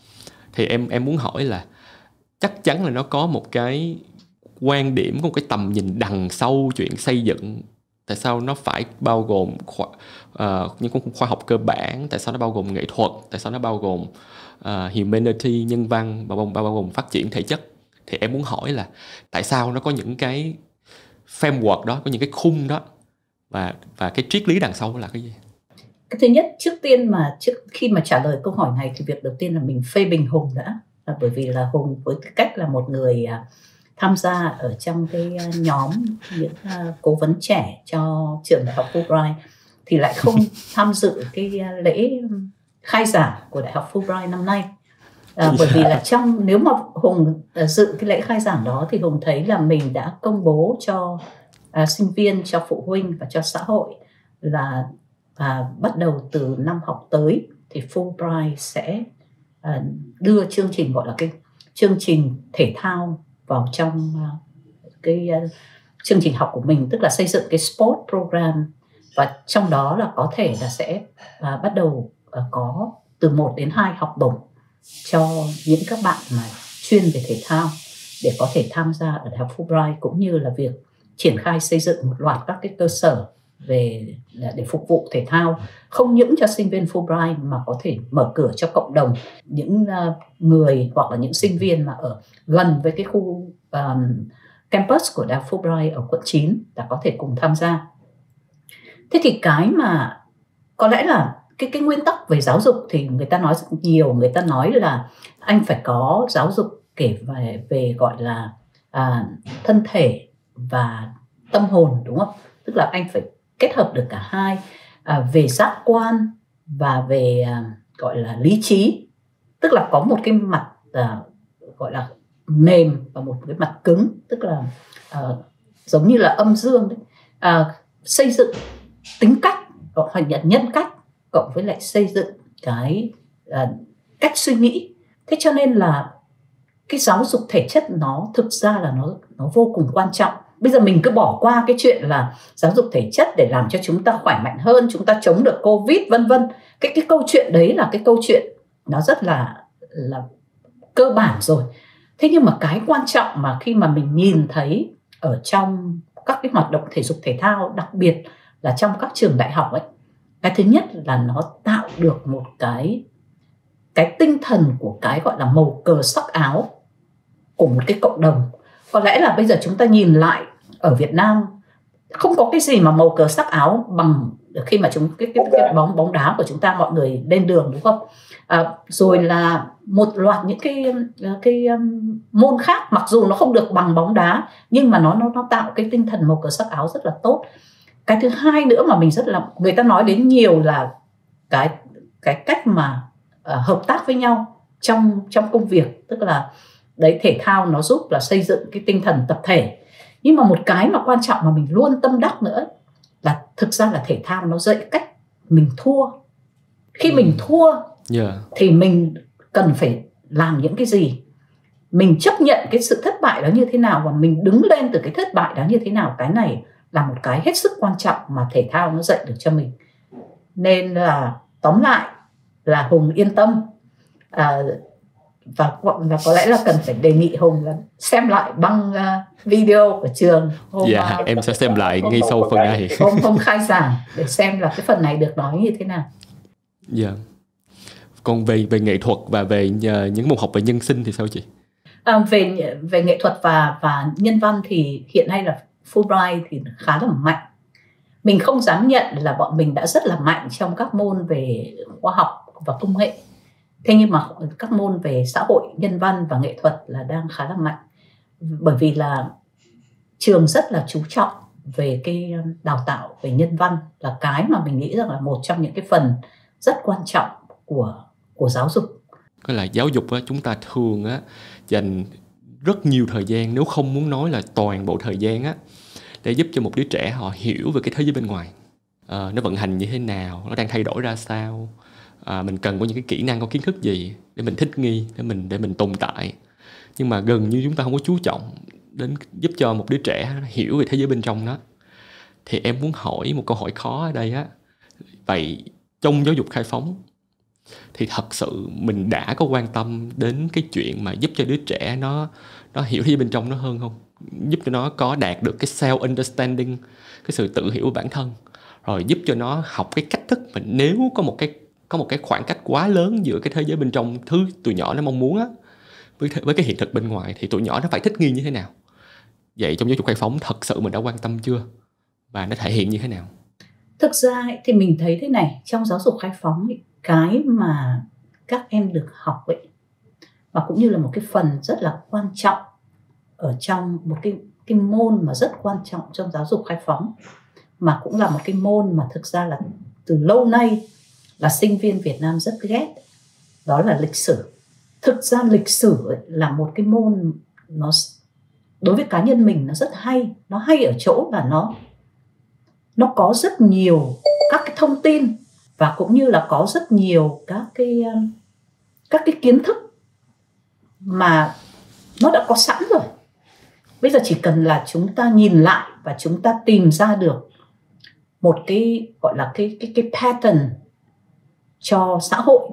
Thì em em muốn hỏi là chắc chắn là nó có một cái quan điểm, có một cái tầm nhìn đằng sau chuyện xây dựng Tại sao nó phải bao gồm khoa, uh, những khoa, khoa học cơ bản? Tại sao nó bao gồm nghệ thuật? Tại sao nó bao gồm uh, humanity, nhân văn, và bao, bao gồm phát triển thể chất? Thì em muốn hỏi là tại sao nó có những cái framework đó, có những cái khung đó, và và cái triết lý đằng sau là cái gì? Cái thứ nhất, trước tiên mà trước khi mà trả lời câu hỏi này thì việc đầu tiên là mình phê bình Hùng đã, là bởi vì là Hùng với tư cách là một người uh, tham gia ở trong cái nhóm những uh, cố vấn trẻ cho trường đại học Fulbright thì lại không tham dự cái uh, lễ khai giảng của đại học Fulbright năm nay. À, bởi vì là trong nếu mà Hùng uh, dự cái lễ khai giảng đó thì Hùng thấy là mình đã công bố cho uh, sinh viên, cho phụ huynh và cho xã hội là uh, bắt đầu từ năm học tới thì Fulbright sẽ uh, đưa chương trình gọi là cái chương trình thể thao vào trong uh, cái uh, chương trình học của mình, tức là xây dựng cái sport program, và trong đó là có thể là sẽ uh, bắt đầu uh, có từ một đến hai học bổng cho những các bạn mà chuyên về thể thao để có thể tham gia ở Đại học Fulbright, cũng như là việc triển khai xây dựng một loạt các cái cơ sở về để phục vụ thể thao, không những cho sinh viên Fulbright mà có thể mở cửa cho cộng đồng, những người hoặc là những sinh viên mà ở gần với cái khu um, campus của Đại học Fulbright ở quận chín đã có thể cùng tham gia. Thế thì cái mà có lẽ là cái cái nguyên tắc về giáo dục thì người ta nói rất nhiều, người ta nói là anh phải có giáo dục kể về về gọi là à, thân thể và tâm hồn, đúng không? Tức là anh phải kết hợp được cả hai, à, về giác quan và về à, gọi là lý trí, tức là có một cái mặt à, gọi là mềm và một cái mặt cứng, tức là à, giống như là âm dương đấy, à, xây dựng tính cách hoặc là nhân cách cộng với lại xây dựng cái à, cách suy nghĩ. Thế cho nên là cái giáo dục thể chất nó thực ra là nó nó vô cùng quan trọng. Bây giờ mình cứ bỏ qua cái chuyện là giáo dục thể chất để làm cho chúng ta khỏe mạnh hơn, chúng ta chống được Covid vân vân. Cái cái câu chuyện đấy là cái câu chuyện nó rất là là cơ bản rồi. Thế nhưng mà cái quan trọng mà khi mà mình nhìn thấy ở trong các cái hoạt động thể dục thể thao, đặc biệt là trong các trường đại học ấy, cái thứ nhất là nó tạo được một cái cái tinh thần của cái gọi là màu cờ sắc áo của một cái cộng đồng. Có lẽ là bây giờ chúng ta nhìn lại ở Việt Nam không có cái gì mà màu cờ sắc áo bằng khi mà chúng cái, cái, cái bóng bóng đá của chúng ta, mọi người lên đường, đúng không? À, rồi là một loạt những cái cái um, môn khác, mặc dù nó không được bằng bóng đá nhưng mà nó nó nó tạo cái tinh thần màu cờ sắc áo rất là tốt. Cái thứ hai nữa mà mình rất là người ta nói đến nhiều là cái cái cách mà uh, hợp tác với nhau trong trong công việc, tức là đấy, thể thao nó giúp là xây dựng cái tinh thần tập thể. Nhưng mà một cái mà quan trọng mà mình luôn tâm đắc nữa là thực ra là thể thao nó dạy cách mình thua. Khi mình thua yeah. thì mình cần phải làm những cái gì, mình chấp nhận cái sự thất bại đó như thế nào và mình đứng lên từ cái thất bại đó như thế nào. Cái này là một cái hết sức quan trọng mà thể thao nó dạy được cho mình. Nên là tóm lại là Hùng yên tâm, à, và, và có lẽ là cần phải đề nghị Hùng là xem lại băng uh, video của trường. Hôm, dạ, uh, em sẽ xem lại ngay sau phần này. Hôm, hôm khai giảng để xem là cái phần này được nói như thế nào. Dạ. Còn về về nghệ thuật và về uh, những môn học về nhân sinh thì sao chị? À, về về nghệ thuật và và nhân văn thì hiện nay là Fulbright thì khá là mạnh. Mình không dám nhận là bọn mình đã rất là mạnh trong các môn về khoa học và công nghệ. Thế nhưng mà các môn về xã hội, nhân văn và nghệ thuật là đang khá là mạnh. Bởi vì là trường rất là chú trọng về cái đào tạo về nhân văn, là cái mà mình nghĩ rằng là một trong những cái phần rất quan trọng của, của giáo dục. Cái là giáo dục á, chúng ta thường á, dành rất nhiều thời gian, nếu không muốn nói là toàn bộ thời gian á, để giúp cho một đứa trẻ họ hiểu về cái thế giới bên ngoài. À, nó vận hành như thế nào, nó đang thay đổi ra sao, à, mình cần có những cái kỹ năng, có kiến thức gì để mình thích nghi, để mình để mình tồn tại. Nhưng mà gần như chúng ta không có chú trọng đến giúp cho một đứa trẻ hiểu về thế giới bên trong nó. Thì em muốn hỏi một câu hỏi khó ở đây á, vậy trong giáo dục khai phóng thì thật sự mình đã có quan tâm đến cái chuyện mà giúp cho đứa trẻ nó nó hiểu thế giới bên trong nó hơn không? giúp cho nó có đạt được cái self understanding, cái sự tự hiểu bản thân, rồi giúp cho nó học cái cách thức mà nếu có một cái có một cái khoảng cách quá lớn giữa cái thế giới bên trong, thứ tụi nhỏ nó mong muốn á, với với cái hiện thực bên ngoài, thì tụi nhỏ nó phải thích nghi như thế nào. Vậy trong giáo dục khai phóng thật sự mình đã quan tâm chưa, và nó thể hiện như thế nào? Thực ra ấy, thì mình thấy thế này, trong giáo dục khai phóng ấy, cái mà các em được học ấy, và cũng như là một cái phần rất là quan trọng ở trong một cái, cái môn mà rất quan trọng trong giáo dục khai phóng, mà cũng là một cái môn mà thực ra là từ lâu nay là sinh viên Việt Nam rất ghét, đó là lịch sử. Thực ra lịch sử ấy là một cái môn, nó đối với cá nhân mình nó rất hay. Nó hay ở chỗ là nó nó có rất nhiều các cái thông tin, và cũng như là có rất nhiều các cái các cái kiến thức mà nó đã có sẵn rồi. Bây giờ chỉ cần là chúng ta nhìn lại và chúng ta tìm ra được một cái gọi là cái cái cái pattern cho xã hội,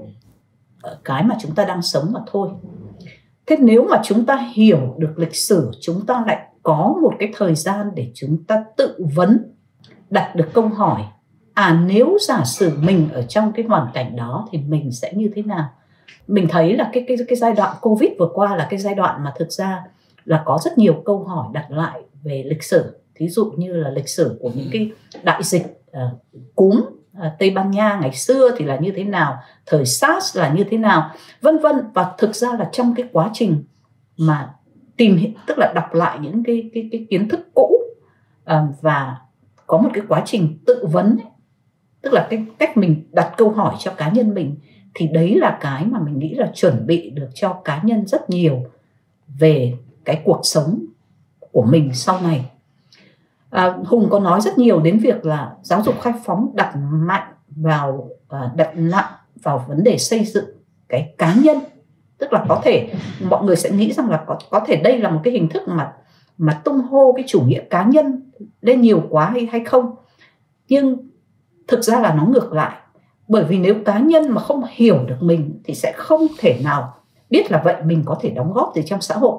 cái mà chúng ta đang sống mà thôi. Thế nếu mà chúng ta hiểu được lịch sử, chúng ta lại có một cái thời gian để chúng ta tự vấn, đặt được câu hỏi, à nếu giả sử mình ở trong cái hoàn cảnh đó thì mình sẽ như thế nào. Mình thấy là cái, cái, cái giai đoạn Covid vừa qua là cái giai đoạn mà thực ra là có rất nhiều câu hỏi đặt lại về lịch sử. Thí dụ như là lịch sử của những cái đại dịch uh, cúm uh, Tây Ban Nha ngày xưa thì là như thế nào, thời SARS là như thế nào, vân vân. Và thực ra là trong cái quá trình mà tìm hiểu, tức là đọc lại những cái, cái, cái kiến thức cũ uh, và có một cái quá trình tự vấn ấy, tức là cái cách mình đặt câu hỏi cho cá nhân mình, thì đấy là cái mà mình nghĩ là chuẩn bị được cho cá nhân rất nhiều về cái cuộc sống của mình sau này. À, Hùng có nói rất nhiều đến việc là giáo dục khai phóng đặt mạnh vào uh, đặt nặng vào vấn đề xây dựng cái cá nhân, tức là có thể mọi người sẽ nghĩ rằng là có có thể đây là một cái hình thức mà mà tung hô cái chủ nghĩa cá nhân lên nhiều quá hay hay không, nhưng thực ra là nó ngược lại. Bởi vì nếu cá nhân mà không hiểu được mình thì sẽ không thể nào biết là vậy mình có thể đóng góp gì trong xã hội.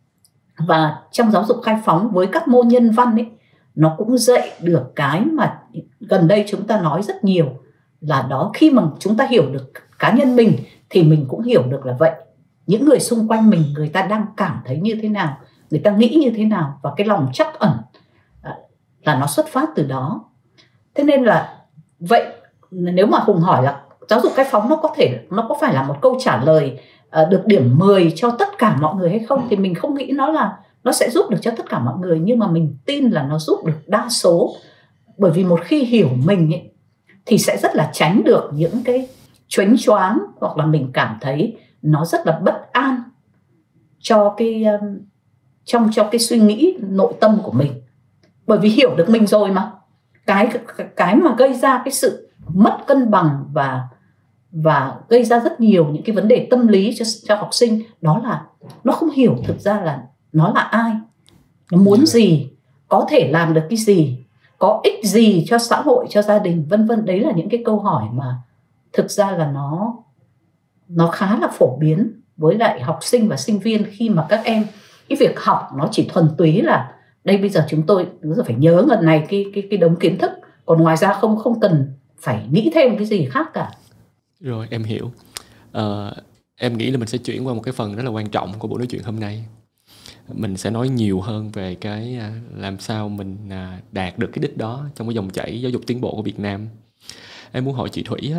Và trong giáo dục khai phóng với các môn nhân văn ấy, nó cũng dạy được cái mà gần đây chúng ta nói rất nhiều, là đó, khi mà chúng ta hiểu được cá nhân mình thì mình cũng hiểu được là vậy những người xung quanh mình, người ta đang cảm thấy như thế nào, người ta nghĩ như thế nào, và cái lòng trắc ẩn là nó xuất phát từ đó. Thế nên là vậy, nếu mà Hùng hỏi là giáo dục khai phóng nó có thể nó có phải là một câu trả lời uh, được điểm mười cho tất cả mọi người hay không, thì mình không nghĩ nó là nó sẽ giúp được cho tất cả mọi người, nhưng mà mình tin là nó giúp được đa số. Bởi vì một khi hiểu mình ấy, thì sẽ rất là tránh được những cái choáng choáng, hoặc là mình cảm thấy nó rất là bất an cho cái um, trong cho cái suy nghĩ nội tâm của mình. Bởi vì hiểu được mình rồi mà, cái cái mà gây ra cái sự mất cân bằng và và gây ra rất nhiều những cái vấn đề tâm lý cho cho học sinh, đó là nó không hiểu thực ra là nó là ai, nó muốn gì, có thể làm được cái gì, có ích gì cho xã hội, cho gia đình, vân vân. Đấy là những cái câu hỏi mà thực ra là nó nó khá là phổ biến với lại học sinh và sinh viên, khi mà các em cái việc học nó chỉ thuần túy là đây bây giờ chúng tôi phải nhớ lần này cái cái cái đống kiến thức, còn ngoài ra không không cần phải nghĩ thêm cái gì khác cả. Rồi, em hiểu. Uh, em nghĩ là mình sẽ chuyển qua một cái phần rất là quan trọng của buổi nói chuyện hôm nay. Mình sẽ nói nhiều hơn về cái uh, làm sao mình uh, đạt được cái đích đó trong cái dòng chảy giáo dục tiến bộ của Việt Nam. Em muốn hỏi chị Thủy á,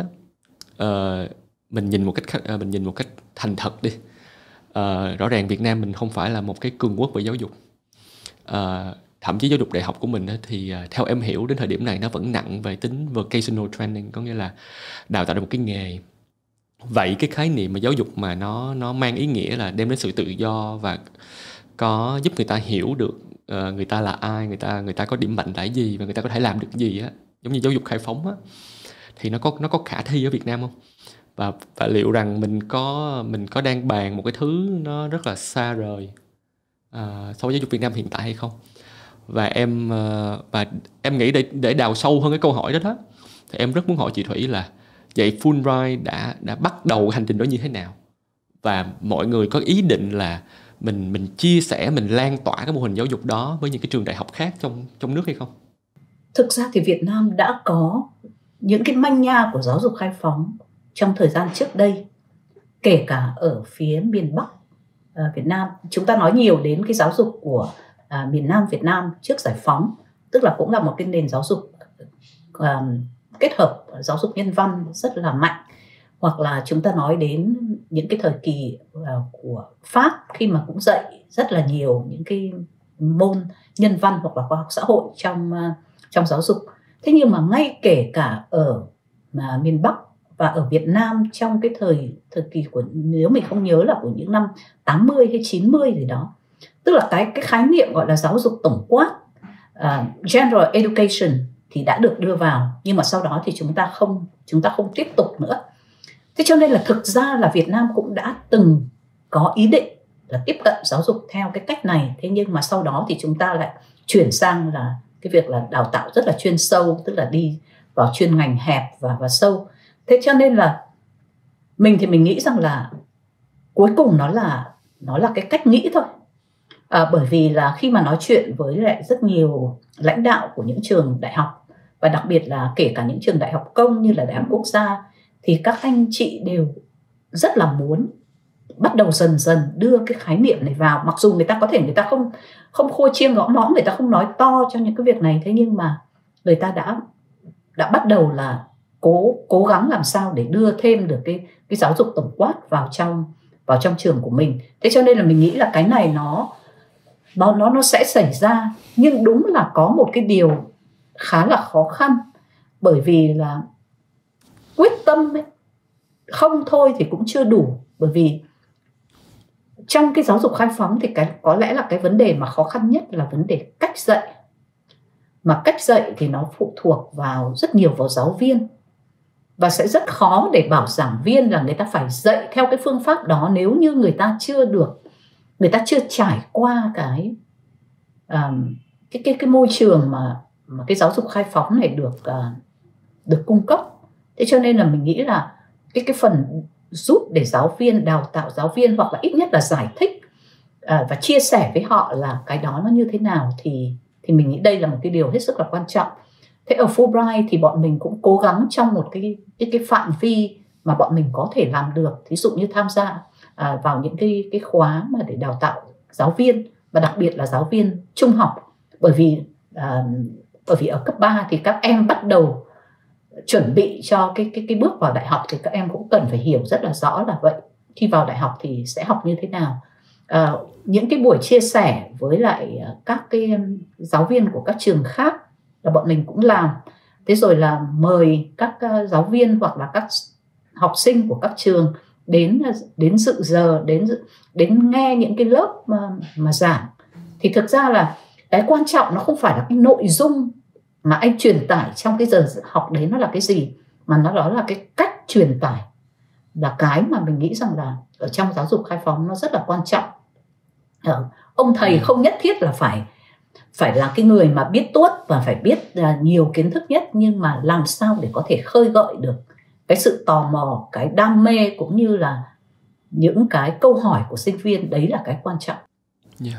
uh, mình nhìn một cách uh, mình nhìn một cách thành thật đi. Uh, rõ ràng Việt Nam mình không phải là một cái cường quốc về giáo dục. Uh, thậm chí giáo dục đại học của mình thì uh, theo em hiểu đến thời điểm này nó vẫn nặng về tính vocational training, có nghĩa là đào tạo được một cái nghề. Vậy cái khái niệm mà giáo dục mà nó nó mang ý nghĩa là đem đến sự tự do và có giúp người ta hiểu được uh, người ta là ai, người ta người ta có điểm mạnh là gì và người ta có thể làm được gì á, giống như giáo dục khai phóng á, thì nó có nó có khả thi ở Việt Nam không? Và và liệu rằng mình có mình có đang bàn một cái thứ nó rất là xa rời uh, so với giáo dục Việt Nam hiện tại hay không? Và em uh, và em nghĩ để để đào sâu hơn cái câu hỏi đó đó, thì em rất muốn hỏi chị Thủy là vậy Fulbright đã đã bắt đầu hành trình đó như thế nào, và mọi người có ý định là mình mình chia sẻ, mình lan tỏa cái mô hình giáo dục đó với những cái trường đại học khác trong trong nước hay không? Thực ra thì Việt Nam đã có những cái manh nha của giáo dục khai phóng trong thời gian trước đây, kể cả ở phía miền Bắc à, Việt Nam. Chúng ta nói nhiều đến cái giáo dục của à, miền Nam Việt Nam trước giải phóng, tức là cũng là một cái nền giáo dục à, kết hợp giáo dục nhân văn rất là mạnh. Hoặc là chúng ta nói đến những cái thời kỳ uh, của Pháp, khi mà cũng dạy rất là nhiều những cái môn nhân văn hoặc là khoa học xã hội trong, uh, trong giáo dục. Thế nhưng mà ngay kể cả ở uh, miền Bắc và ở Việt Nam trong cái thời, thời kỳ của, nếu mình không nhớ là của những năm tám mươi hay chín mươi gì đó, tức là cái, cái khái niệm gọi là giáo dục tổng quát, uh, general education thì đã được đưa vào, nhưng mà sau đó thì chúng ta không, chúng ta không tiếp tục nữa. Thế cho nên là thực ra là Việt Nam cũng đã từng có ý định là tiếp cận giáo dục theo cái cách này. Thế nhưng mà sau đó thì chúng ta lại chuyển sang là cái việc là đào tạo rất là chuyên sâu, tức là đi vào chuyên ngành hẹp và, và sâu. Thế cho nên là mình thì mình nghĩ rằng là cuối cùng nó là, nó là cái cách nghĩ thôi. À, bởi vì là khi mà nói chuyện với lại rất nhiều lãnh đạo của những trường đại học, và đặc biệt là kể cả những trường đại học công như là Đại học Quốc gia, thì các anh chị đều rất là muốn bắt đầu dần dần đưa cái khái niệm này vào. Mặc dù người ta có thể người ta không không khua chiêng gõ mõ, người ta không nói to cho những cái việc này, thế nhưng mà người ta đã đã bắt đầu là cố cố gắng làm sao để đưa thêm được cái cái giáo dục tổng quát vào trong vào trong trường của mình. Thế cho nên là mình nghĩ là cái này nó nó nó nó sẽ xảy ra, nhưng đúng là có một cái điều khá là khó khăn, bởi vì là quyết tâm ấy, không thôi thì cũng chưa đủ. Bởi vì trong cái giáo dục khai phóng thì cái có lẽ là cái vấn đề mà khó khăn nhất là vấn đề cách dạy. Mà cách dạy thì nó phụ thuộc vào rất nhiều vào giáo viên, và sẽ rất khó để bảo giảng viên là người ta phải dạy theo cái phương pháp đó nếu như người ta chưa được, người ta chưa trải qua cái um, cái cái cái môi trường mà mà cái giáo dục khai phóng này được uh, được cung cấp. Thế cho nên là mình nghĩ là cái cái phần giúp để giáo viên, đào tạo giáo viên, hoặc là ít nhất là giải thích à, và chia sẻ với họ là cái đó nó như thế nào, thì thì mình nghĩ đây là một cái điều hết sức là quan trọng. Thế ở Fulbright thì bọn mình cũng cố gắng trong một cái cái cái phạm vi mà bọn mình có thể làm được, thí dụ như tham gia à, vào những cái cái khóa mà để đào tạo giáo viên, và đặc biệt là giáo viên trung học, bởi vì à, bởi vì ở cấp ba thì các em bắt đầu chuẩn bị cho cái, cái, cái bước vào đại học, thì các em cũng cần phải hiểu rất là rõ là vậy, khi vào đại học thì sẽ học như thế nào. À, những cái buổi chia sẻ với lại các cái giáo viên của các trường khác là bọn mình cũng làm. Thế rồi là mời các giáo viên hoặc là các học sinh của các trường đến đến dự giờ, đến đến nghe những cái lớp mà, mà giảng. Thì thực ra là cái quan trọng nó không phải là cái nội dung mà anh truyền tải trong cái giờ học đấy nó là cái gì, mà nó đó là cái cách truyền tải, là cái mà mình nghĩ rằng là ở trong giáo dục khai phóng nó rất là quan trọng. Ông thầy không nhất thiết là phải phải là cái người mà biết tuốt và phải biết nhiều kiến thức nhất, nhưng mà làm sao để có thể khơi gợi được cái sự tò mò, cái đam mê, cũng như là những cái câu hỏi của sinh viên, đấy là cái quan trọng. Yeah.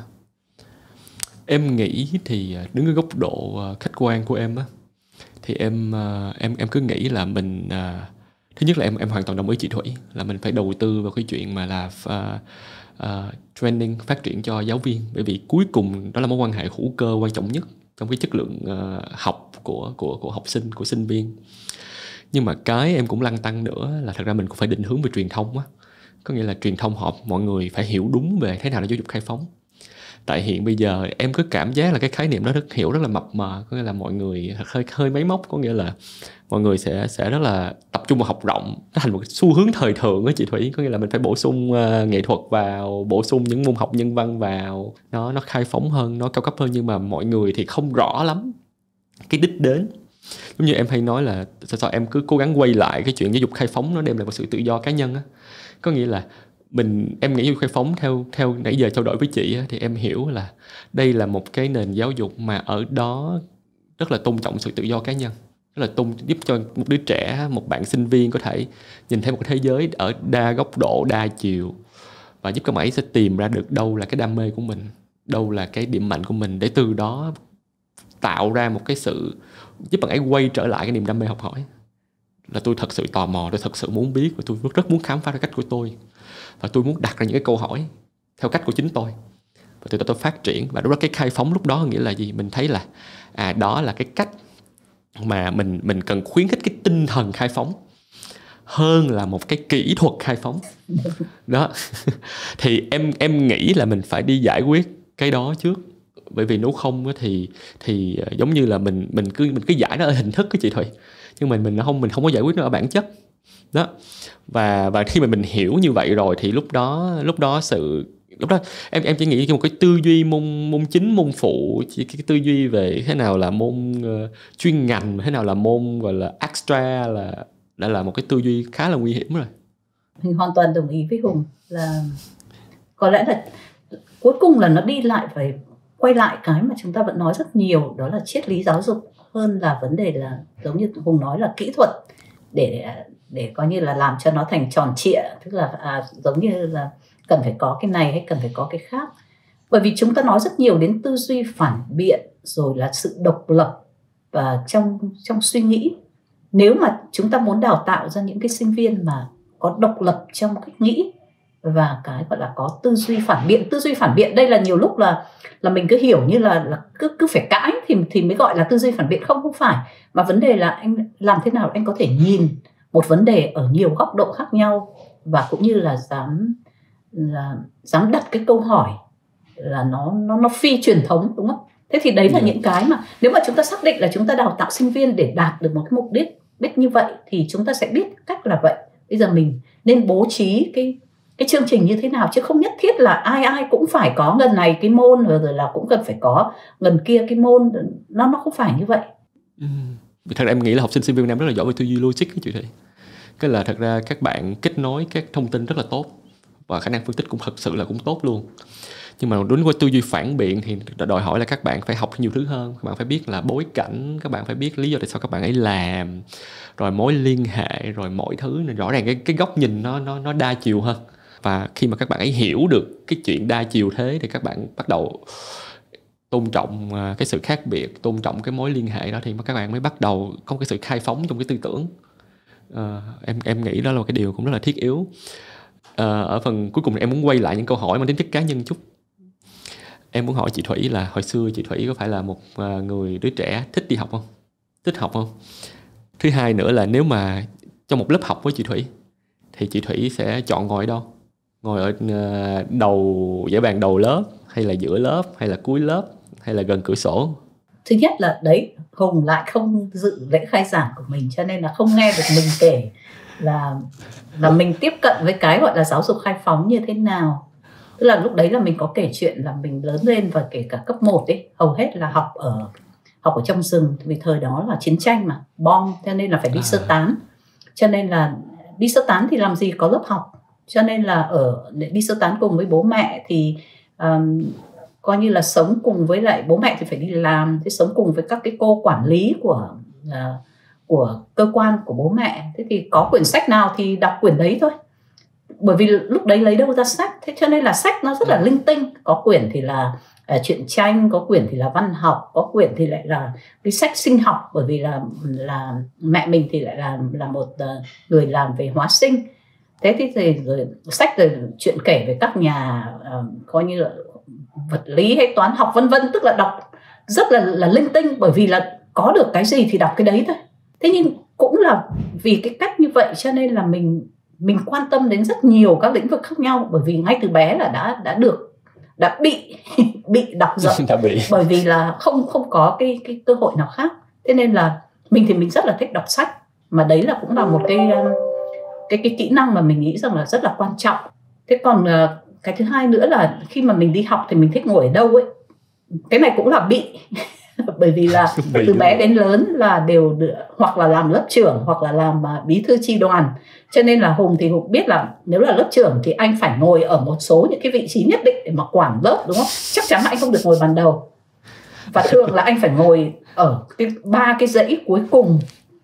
Em nghĩ thì đứng ở góc độ khách quan của em á, thì em em em cứ nghĩ là mình, thứ nhất là em em hoàn toàn đồng ý chị Thủy là mình phải đầu tư vào cái chuyện mà là uh, uh, training, phát triển cho giáo viên, bởi vì cuối cùng đó là mối quan hệ hữu cơ quan trọng nhất trong cái chất lượng uh, học của của của học sinh, của sinh viên. Nhưng mà cái em cũng lăn tăn nữa là thật ra mình cũng phải định hướng về truyền thông á, có nghĩa là truyền thông họ mọi người phải hiểu đúng về thế nào là giáo dục khai phóng. Tại hiện bây giờ em cứ cảm giác là cái khái niệm đó rất hiểu rất là mập mờ, có nghĩa là mọi người hơi hơi máy móc, có nghĩa là mọi người sẽ sẽ rất là tập trung vào học rộng, nó thành một cái xu hướng thời thượng đó chị Thủy, có nghĩa là mình phải bổ sung uh, nghệ thuật vào, bổ sung những môn học nhân văn vào, nó nó khai phóng hơn, nó cao cấp hơn, nhưng mà mọi người thì không rõ lắm cái đích đến. Giống như em hay nói là sao, sao em cứ cố gắng quay lại cái chuyện giáo dục khai phóng nó đem lại một sự tự do cá nhân á, có nghĩa là mình em nghĩ giáo dục khai phóng theo theo nãy giờ trao đổi với chị á, thì em hiểu là đây là một cái nền giáo dục mà ở đó rất là tôn trọng sự tự do cá nhân, rất là tôn giúp cho một đứa trẻ, một bạn sinh viên có thể nhìn thấy một cái thế giới ở đa góc độ, đa chiều, và giúp các bạn ấy sẽ tìm ra được đâu là cái đam mê của mình, đâu là cái điểm mạnh của mình, để từ đó tạo ra một cái sự giúp bạn ấy quay trở lại cái niềm đam mê học hỏi. Là tôi thật sự tò mò, tôi thật sự muốn biết, và tôi rất muốn khám phá ra cách của tôi, và tôi muốn đặt ra những cái câu hỏi theo cách của chính tôi, và từ đó tôi phát triển. Và lúc đó cái khai phóng lúc đó nghĩa là gì? Mình thấy là à, đó là cái cách mà mình mình cần khuyến khích cái tinh thần khai phóng hơn là một cái kỹ thuật khai phóng đó. Thì em em nghĩ là mình phải đi giải quyết cái đó trước, bởi vì nếu không thì thì giống như là mình mình cứ mình cứ giải nó ở hình thức cái chị Thủy, nhưng mình mình không mình không có giải quyết nó ở bản chất đó. Và và khi mà mình hiểu như vậy rồi thì lúc đó lúc đó sự lúc đó em em chỉ nghĩ một cái tư duy môn môn chính môn phụ, chỉ cái tư duy về thế nào là môn uh, chuyên ngành, thế nào là môn gọi là extra là đã là một cái tư duy khá là nguy hiểm rồi. Mình hoàn toàn đồng ý với Hùng là có lẽ là cuối cùng là nó đi lại phải quay lại cái mà chúng ta vẫn nói rất nhiều, đó là triết lý giáo dục, hơn là vấn đề là giống như Hùng nói là kỹ thuật để để coi như là làm cho nó thành tròn trịa, tức là à, giống như là cần phải có cái này hay cần phải có cái khác. Bởi vì chúng ta nói rất nhiều đến tư duy phản biện, rồi là sự độc lập và trong trong suy nghĩ. Nếu mà chúng ta muốn đào tạo ra những cái sinh viên mà có độc lập trong cách nghĩ và cái gọi là có tư duy phản biện, tư duy phản biện đây là nhiều lúc là là mình cứ hiểu như là, là cứ cứ phải cãi thì thì mới gọi là tư duy phản biện, không không phải, mà vấn đề là anh làm thế nào anh có thể nhìn một vấn đề ở nhiều góc độ khác nhau, và cũng như là dám là dám đặt cái câu hỏi là nó nó nó phi truyền thống, đúng không? Thế thì đấy là những cái mà nếu mà chúng ta xác định là chúng ta đào tạo sinh viên để đạt được một cái mục đích đích như vậy thì chúng ta sẽ biết cách là vậy. Bây giờ mình nên bố trí cái cái chương trình như thế nào, chứ không nhất thiết là ai ai cũng phải có ngần này cái môn rồi, rồi là cũng cần phải có ngần kia cái môn, nó nó không phải như vậy. Ừ. Thật ra em nghĩ là học sinh sinh viên Việt Nam rất là giỏi về tư duy logic cái chuyện này. Cái là thật ra các bạn kết nối các thông tin rất là tốt và khả năng phân tích cũng thật sự là cũng tốt luôn. Nhưng mà đối với tư duy phản biện thì đòi hỏi là các bạn phải học nhiều thứ hơn. Các bạn phải biết là bối cảnh, các bạn phải biết lý do tại sao các bạn ấy làm, rồi mối liên hệ, rồi mọi thứ này. Rõ ràng cái, cái góc nhìn nó, nó, nó đa chiều hơn. Và khi mà các bạn ấy hiểu được cái chuyện đa chiều thế thì các bạn bắt đầu tôn trọng cái sự khác biệt, tôn trọng cái mối liên hệ đó, thì các bạn mới bắt đầu có một cái sự khai phóng trong cái tư tưởng. À, em, em nghĩ đó là một cái điều cũng rất là thiết yếu. À, ở phần cuối cùng em muốn quay lại những câu hỏi mang tính chất cá nhân chút. Em muốn hỏi chị Thủy là hồi xưa chị Thủy có phải là một người đứa trẻ thích đi học không? Thích học không? Thứ hai nữa là nếu mà trong một lớp học với chị Thủy thì chị Thủy sẽ chọn ngồi ở đâu? Ngồi ở đầu dãy bàn đầu lớp, hay là giữa lớp, hay là cuối lớp, hay là gần cửa sổ? Thứ nhất là đấy, Hùng lại không dự lễ khai giảng của mình, cho nên là không nghe được mình kể là là mình tiếp cận với cái gọi là giáo dục khai phóng như thế nào. Tức là lúc đấy là mình có kể chuyện là mình lớn lên, và kể cả cấp một ấy, hầu hết là học ở học ở trong rừng, vì thời đó là chiến tranh mà, bom, cho nên là phải đi sơ tán. Cho nên là đi sơ tán thì làm gì có lớp học, cho nên là ở để đi sơ tán cùng với bố mẹ thì um, coi như là sống cùng với lại bố mẹ thì phải đi làm, thì sống cùng với các cái cô quản lý của uh, của cơ quan của bố mẹ. Thế thì có quyển sách nào thì đọc quyển đấy thôi, bởi vì lúc đấy lấy đâu ra sách. Thế cho nên là sách nó rất là linh tinh, có quyển thì là uh, truyện tranh, có quyển thì là văn học, có quyển thì lại là cái sách sinh học, bởi vì là là mẹ mình thì lại là là một uh, người làm về hóa sinh. Thế thì, thì rồi sách rồi chuyện kể về các nhà uh, coi như là vật lý hay toán học vân vân, tức là đọc rất là là linh tinh, bởi vì là có được cái gì thì đọc cái đấy thôi. Thế nhưng cũng là vì cái cách như vậy cho nên là mình mình quan tâm đến rất nhiều các lĩnh vực khác nhau, bởi vì ngay từ bé là đã đã được đã bị bị đọc rộng bởi vì là không không có cái cái cơ hội nào khác. Thế nên là mình thì mình rất là thích đọc sách, mà đấy là cũng là một cái cái cái kỹ năng mà mình nghĩ rằng là rất là quan trọng. Thế còn cái thứ hai nữa là khi mà mình đi học thì mình thích ngồi ở đâu ấy, cái này cũng là bị bởi vì là từ bé đến lớn là đều được, hoặc là làm lớp trưởng hoặc là làm bí thư chi đoàn, cho nên là Hùng thì Hùng biết là nếu là lớp trưởng thì anh phải ngồi ở một số những cái vị trí nhất định để mà quản lớp, đúng không? Chắc chắn là anh không được ngồi bàn đầu, và thường là anh phải ngồi ở cái ba cái dãy cuối cùng,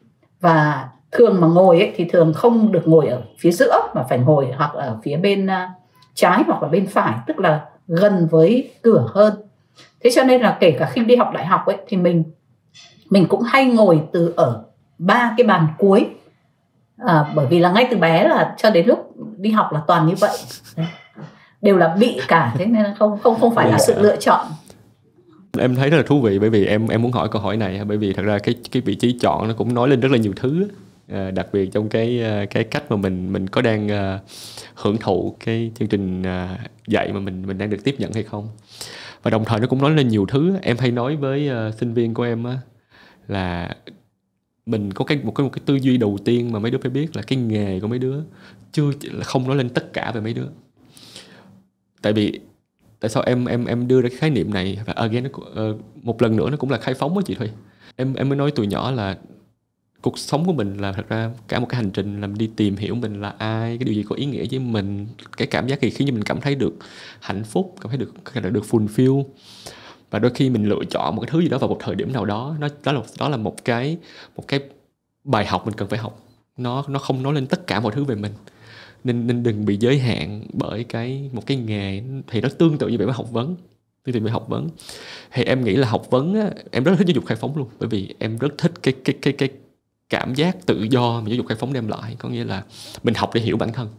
và thường mà ngồi ấy thì thường không được ngồi ở phía giữa mà phải ngồi hoặc ở phía bên trái hoặc là bên phải, tức là gần với cửa hơn. Thế cho nên là kể cả khi đi học đại học ấy thì mình mình cũng hay ngồi từ ở ba cái bàn cuối, à, bởi vì là ngay từ bé là cho đến lúc đi học là toàn như vậy. Đấy. Đều là bị cả, thế nên không không không phải là sự lựa chọn. Em thấy rất là thú vị, bởi vì em em muốn hỏi câu hỏi này, bởi vì thật ra cái cái vị trí chọn nó cũng nói lên rất là nhiều thứ, à, đặc biệt trong cái cái cách mà mình mình có đang uh, hưởng thụ cái chương trình uh, dạy mà mình mình đang được tiếp nhận hay không. Và đồng thời nó cũng nói lên nhiều thứ. Em hay nói với uh, sinh viên của em á, là mình có cái một cái một cái tư duy đầu tiên mà mấy đứa phải biết là cái nghề của mấy đứa chưa là không nói lên tất cả về mấy đứa. Tại vì tại sao em em em đưa ra cái khái niệm này, và again nó, uh, một lần nữa nó cũng là khai phóng với chị Thùy. Em em mới nói từ nhỏ là cuộc sống của mình là thật ra cả một cái hành trình làm đi tìm hiểu mình là ai, cái điều gì có ý nghĩa với mình, cái cảm giác gì khiến cho mình cảm thấy được hạnh phúc, cảm thấy được được fulfill. Và đôi khi mình lựa chọn một cái thứ gì đó vào một thời điểm nào đó, nó đó là đó là một cái một cái bài học mình cần phải học. Nó nó không nói lên tất cả mọi thứ về mình. Nên nên đừng bị giới hạn bởi cái một cái nghề. Thì nó tương tự như vậy với học vấn. Tương tự với học vấn. Thì em nghĩ là học vấn á, em rất là thích giáo dục khai phóng luôn, bởi vì em rất thích cái cái cái cái cảm giác tự do mà giáo dục khai phóng đem lại. Có nghĩa là mình học để hiểu bản thân,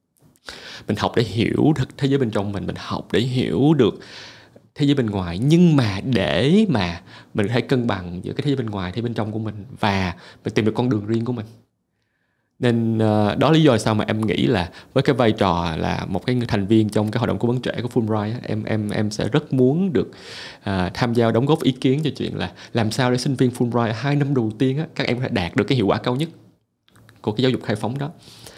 mình học để hiểu được thế giới bên trong mình, mình học để hiểu được thế giới bên ngoài, nhưng mà để mà mình có thể cân bằng giữa cái thế giới bên ngoài, thế giới bên trong của mình, và mình tìm được con đường riêng của mình. Nên uh, đó là lý do sao mà em nghĩ là với cái vai trò là một cái thành viên trong cái hội đồng cố vấn trẻ của Fulbright, em em em sẽ rất muốn được uh, tham gia đóng góp ý kiến cho chuyện là làm sao để sinh viên Fulbright hai năm đầu tiên á, các em có thể đạt được cái hiệu quả cao nhất của cái giáo dục khai phóng đó.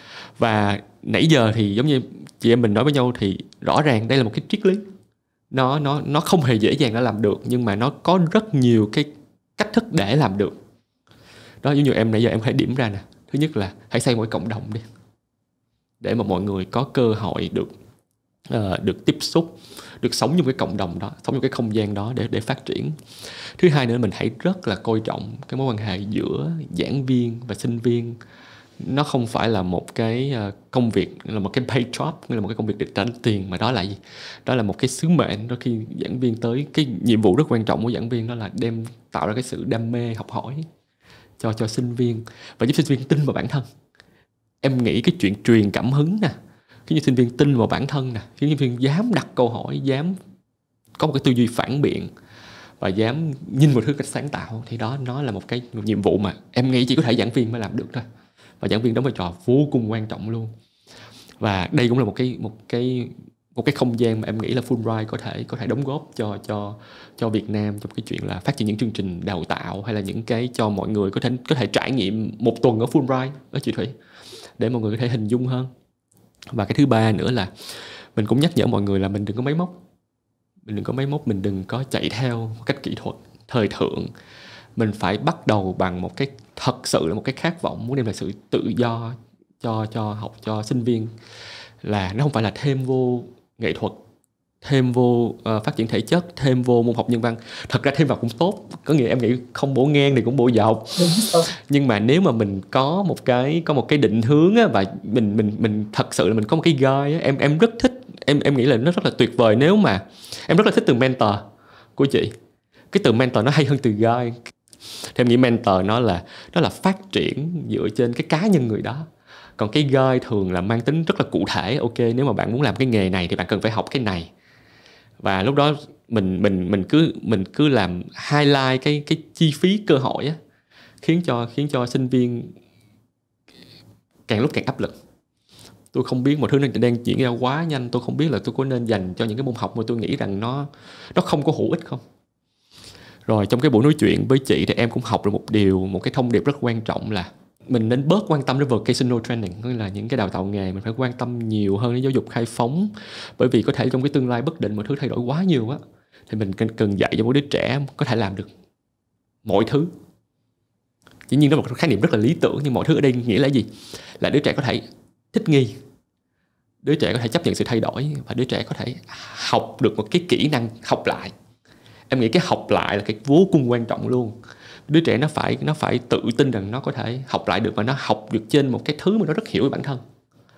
Và nãy giờ thì giống như chị em mình nói với nhau thì rõ ràng đây là một cái triết lý. Nó nó nó không hề dễ dàng để làm được, nhưng mà nó có rất nhiều cái cách thức để làm được. Đó, giống như em nãy giờ em phải điểm ra nè. Thứ nhất là hãy xây một cái cộng đồng đi, để mà mọi người có cơ hội được uh, được tiếp xúc, được sống trong cái cộng đồng đó, sống trong cái không gian đó để để phát triển. Thứ hai nữa, mình hãy rất là coi trọng cái mối quan hệ giữa giảng viên và sinh viên. Nó không phải là một cái công việc, là một cái pay job, là một cái công việc để trả tiền, mà đó là gì? Đó là một cái sứ mệnh. Đôi khi giảng viên tới, cái nhiệm vụ rất quan trọng của giảng viên đó là đem tạo ra cái sự đam mê học hỏi cho cho sinh viên, và giúp sinh viên tin vào bản thân. Em nghĩ cái chuyện truyền cảm hứng nè, khiến cho sinh viên tin vào bản thân nè, khiến sinh viên dám đặt câu hỏi, dám có một cái tư duy phản biện và dám nhìn một thứ cách sáng tạo, thì đó nó là một cái một nhiệm vụ mà em nghĩ chỉ có thể giảng viên mới làm được thôi. Và giảng viên đóng vai trò vô cùng quan trọng luôn. Và đây cũng là một cái một cái một cái không gian mà em nghĩ là Fulbright có thể có thể đóng góp cho cho cho Việt Nam trong cái chuyện là phát triển những chương trình đào tạo, hay là những cái cho mọi người có thể có thể trải nghiệm một tuần ở Fulbright đó chị Thủy, để mọi người có thể hình dung hơn. Và cái thứ ba nữa là mình cũng nhắc nhở mọi người là mình đừng có máy móc, mình đừng có máy móc, mình đừng có chạy theo một cách kỹ thuật thời thượng. Mình phải bắt đầu bằng một cái thật sự là một cái khát vọng muốn đem lại sự tự do cho cho học cho sinh viên, là nó không phải là thêm vô nghệ thuật, thêm vô uh, phát triển thể chất, thêm vô môn học nhân văn. Thật ra thêm vào cũng tốt, có nghĩa em nghĩ không bổ ngang thì cũng bổ dọc. Nhưng mà nếu mà mình có một cái có một cái định hướng á, và mình mình mình thật sự là mình có một cái guide á, em em rất thích, em em nghĩ là nó rất là tuyệt vời. Nếu mà em rất là thích từ mentor của chị, cái từ mentor nó hay hơn từ guide. Thì em nghĩ mentor nó là nó là phát triển dựa trên cái cá nhân người đó. Còn cái guide thường là mang tính rất là cụ thể. Ok, nếu mà bạn muốn làm cái nghề này thì bạn cần phải học cái này. Và lúc đó mình mình mình cứ mình cứ làm highlight cái cái chi phí cơ hội á, khiến cho khiến cho sinh viên càng lúc càng áp lực. Tôi không biết một thứ này đang diễn ra quá nhanh, tôi không biết là tôi có nên dành cho những cái môn học mà tôi nghĩ rằng nó nó không có hữu ích không. Rồi trong cái buổi nói chuyện với chị thì em cũng học được một điều, một cái thông điệp rất quan trọng là mình nên bớt quan tâm đến vocational training, tức là những cái đào tạo nghề. Mình phải quan tâm nhiều hơn đến giáo dục khai phóng, bởi vì có thể trong cái tương lai bất định mọi thứ thay đổi quá nhiều á, thì mình cần, cần dạy cho mỗi đứa trẻ có thể làm được mọi thứ. Dĩ nhiên đó là một khái niệm rất là lý tưởng, nhưng mọi thứ ở đây nghĩa là gì? Là đứa trẻ có thể thích nghi, đứa trẻ có thể chấp nhận sự thay đổi, và đứa trẻ có thể học được một cái kỹ năng học lại. Em nghĩ cái học lại là cái vô cùng quan trọng luôn. Đứa trẻ nó phải nó phải tự tin rằng nó có thể học lại được, và nó học được trên một cái thứ mà nó rất hiểu về bản thân.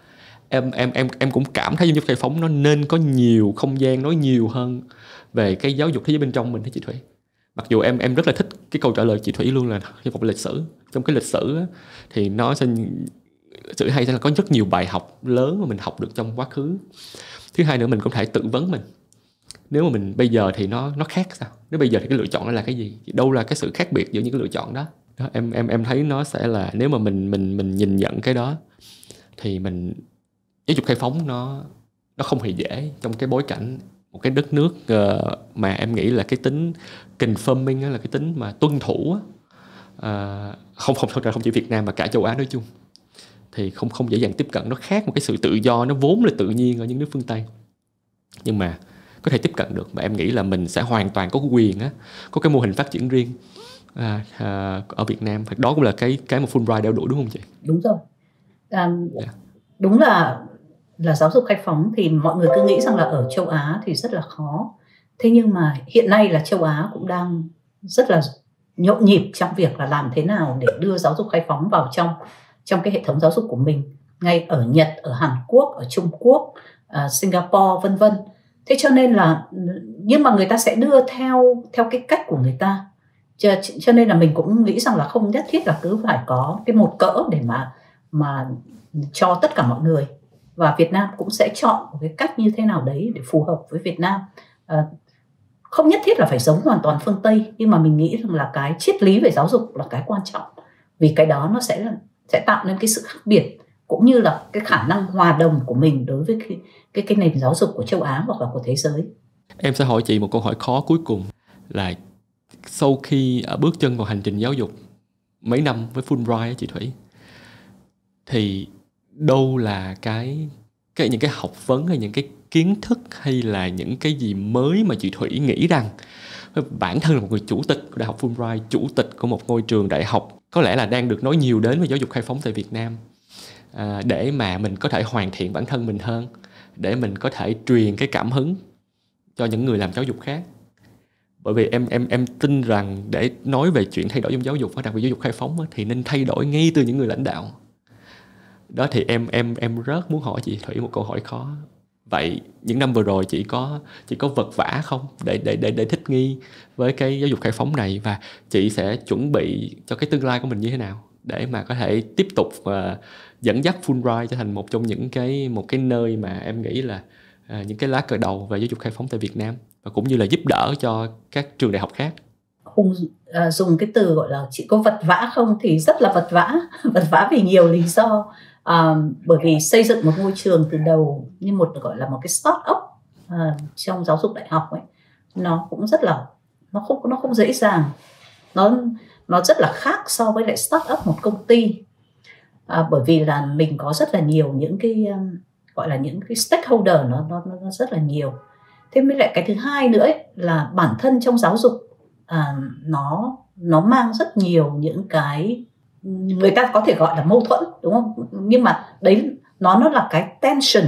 em em em em cũng cảm thấy giáo dục Khai Phóng nó nên có nhiều không gian nói nhiều hơn về cái giáo dục thế giới bên trong mình, thế chị Thủy. Mặc dù em em rất là thích cái câu trả lời chị Thủy luôn là hy vọng lịch sử. Trong cái lịch sử á, thì nó sẽ lịch sử hay sẽ là có rất nhiều bài học lớn mà mình học được trong quá khứ. Thứ hai nữa, mình cũng thể tự vấn mình, nếu mà mình bây giờ thì nó nó khác sao, nếu bây giờ thì cái lựa chọn đó là cái gì, đâu là cái sự khác biệt giữa những cái lựa chọn đó. Đó, em em em thấy nó sẽ là nếu mà mình mình mình nhìn nhận cái đó thì mình giáo dục Khai Phóng nó nó không hề dễ trong cái bối cảnh một cái đất nước uh, mà em nghĩ là cái tính conforming là cái tính mà tuân thủ uh, không không không không chỉ Việt Nam mà cả châu Á nói chung, thì không không dễ dàng tiếp cận. Nó khác một cái sự tự do nó vốn là tự nhiên ở những nước phương Tây, nhưng mà có thể tiếp cận được. Và em nghĩ là mình sẽ hoàn toàn có quyền á, có cái mô hình phát triển riêng à, à, ở Việt Nam. Đó cũng là cái cái mà Fulbright đeo đuổi, đúng không chị? Đúng rồi. À, yeah. Đúng là là giáo dục Khai Phóng thì mọi người cứ nghĩ rằng là ở châu Á thì rất là khó. Thế nhưng mà hiện nay là châu Á cũng đang rất là nhộn nhịp trong việc là làm thế nào để đưa giáo dục Khai Phóng vào trong trong cái hệ thống giáo dục của mình, ngay ở Nhật, ở Hàn Quốc, ở Trung Quốc, uh, Singapore vân vân. Thế cho nên là, nhưng mà người ta sẽ đưa theo theo cái cách của người ta. Cho, cho nên là mình cũng nghĩ rằng là không nhất thiết là cứ phải có cái một cỡ để mà mà cho tất cả mọi người. Và Việt Nam cũng sẽ chọn một cái cách như thế nào đấy để phù hợp với Việt Nam. À, không nhất thiết là phải giống hoàn toàn phương Tây, nhưng mà mình nghĩ rằng là cái triết lý về giáo dục là cái quan trọng, vì cái đó nó sẽ sẽ tạo nên cái sự khác biệt, cũng như là cái khả năng hòa đồng của mình đối với cái cái, cái nền giáo dục của châu Á hoặc là của thế giới. Em sẽ hỏi chị một câu hỏi khó cuối cùng là sau khi bước chân vào hành trình giáo dục mấy năm với Fulbright chị Thủy, thì đâu là cái, cái những cái học vấn hay những cái kiến thức hay là những cái gì mới mà chị Thủy nghĩ rằng bản thân là một người chủ tịch của Đại học Fulbright, chủ tịch của một ngôi trường đại học có lẽ là đang được nói nhiều đến về giáo dục Khai Phóng tại Việt Nam, à, để mà mình có thể hoàn thiện bản thân mình hơn, để mình có thể truyền cái cảm hứng cho những người làm giáo dục khác. Bởi vì em em em tin rằng để nói về chuyện thay đổi trong giáo dục, đặc biệt giáo dục Khai Phóng, thì nên thay đổi ngay từ những người lãnh đạo. Đó thì em em em rất muốn hỏi chị Thủy một câu hỏi khó. Vậy những năm vừa rồi chị có chị có vật vã không để để để để thích nghi với cái giáo dục Khai Phóng này, và chị sẽ chuẩn bị cho cái tương lai của mình như thế nào để mà có thể tiếp tục uh, dẫn dắt Fulbright trở thành một trong những cái một cái nơi mà em nghĩ là uh, những cái lá cờ đầu về giáo dục Khai Phóng tại Việt Nam, và cũng như là giúp đỡ cho các trường đại học khác. Hùng uh, dùng cái từ gọi là chị có vật vã không thì rất là vật vã, vật vã vì nhiều lý do. À, bởi vì xây dựng một ngôi trường từ đầu như một gọi là một cái start-up à, trong giáo dục đại học ấy, nó cũng rất là nó không nó không dễ dàng, nó nó rất là khác so với lại start-up một công ty, à, bởi vì là mình có rất là nhiều những cái um, gọi là những cái stakeholder nó nó nó rất là nhiều. Thế mới lại cái thứ hai nữa ấy, là bản thân trong giáo dục à, nó nó mang rất nhiều những cái người ta có thể gọi là mâu thuẫn, đúng không? Nhưng mà đấy nó nó là cái tension.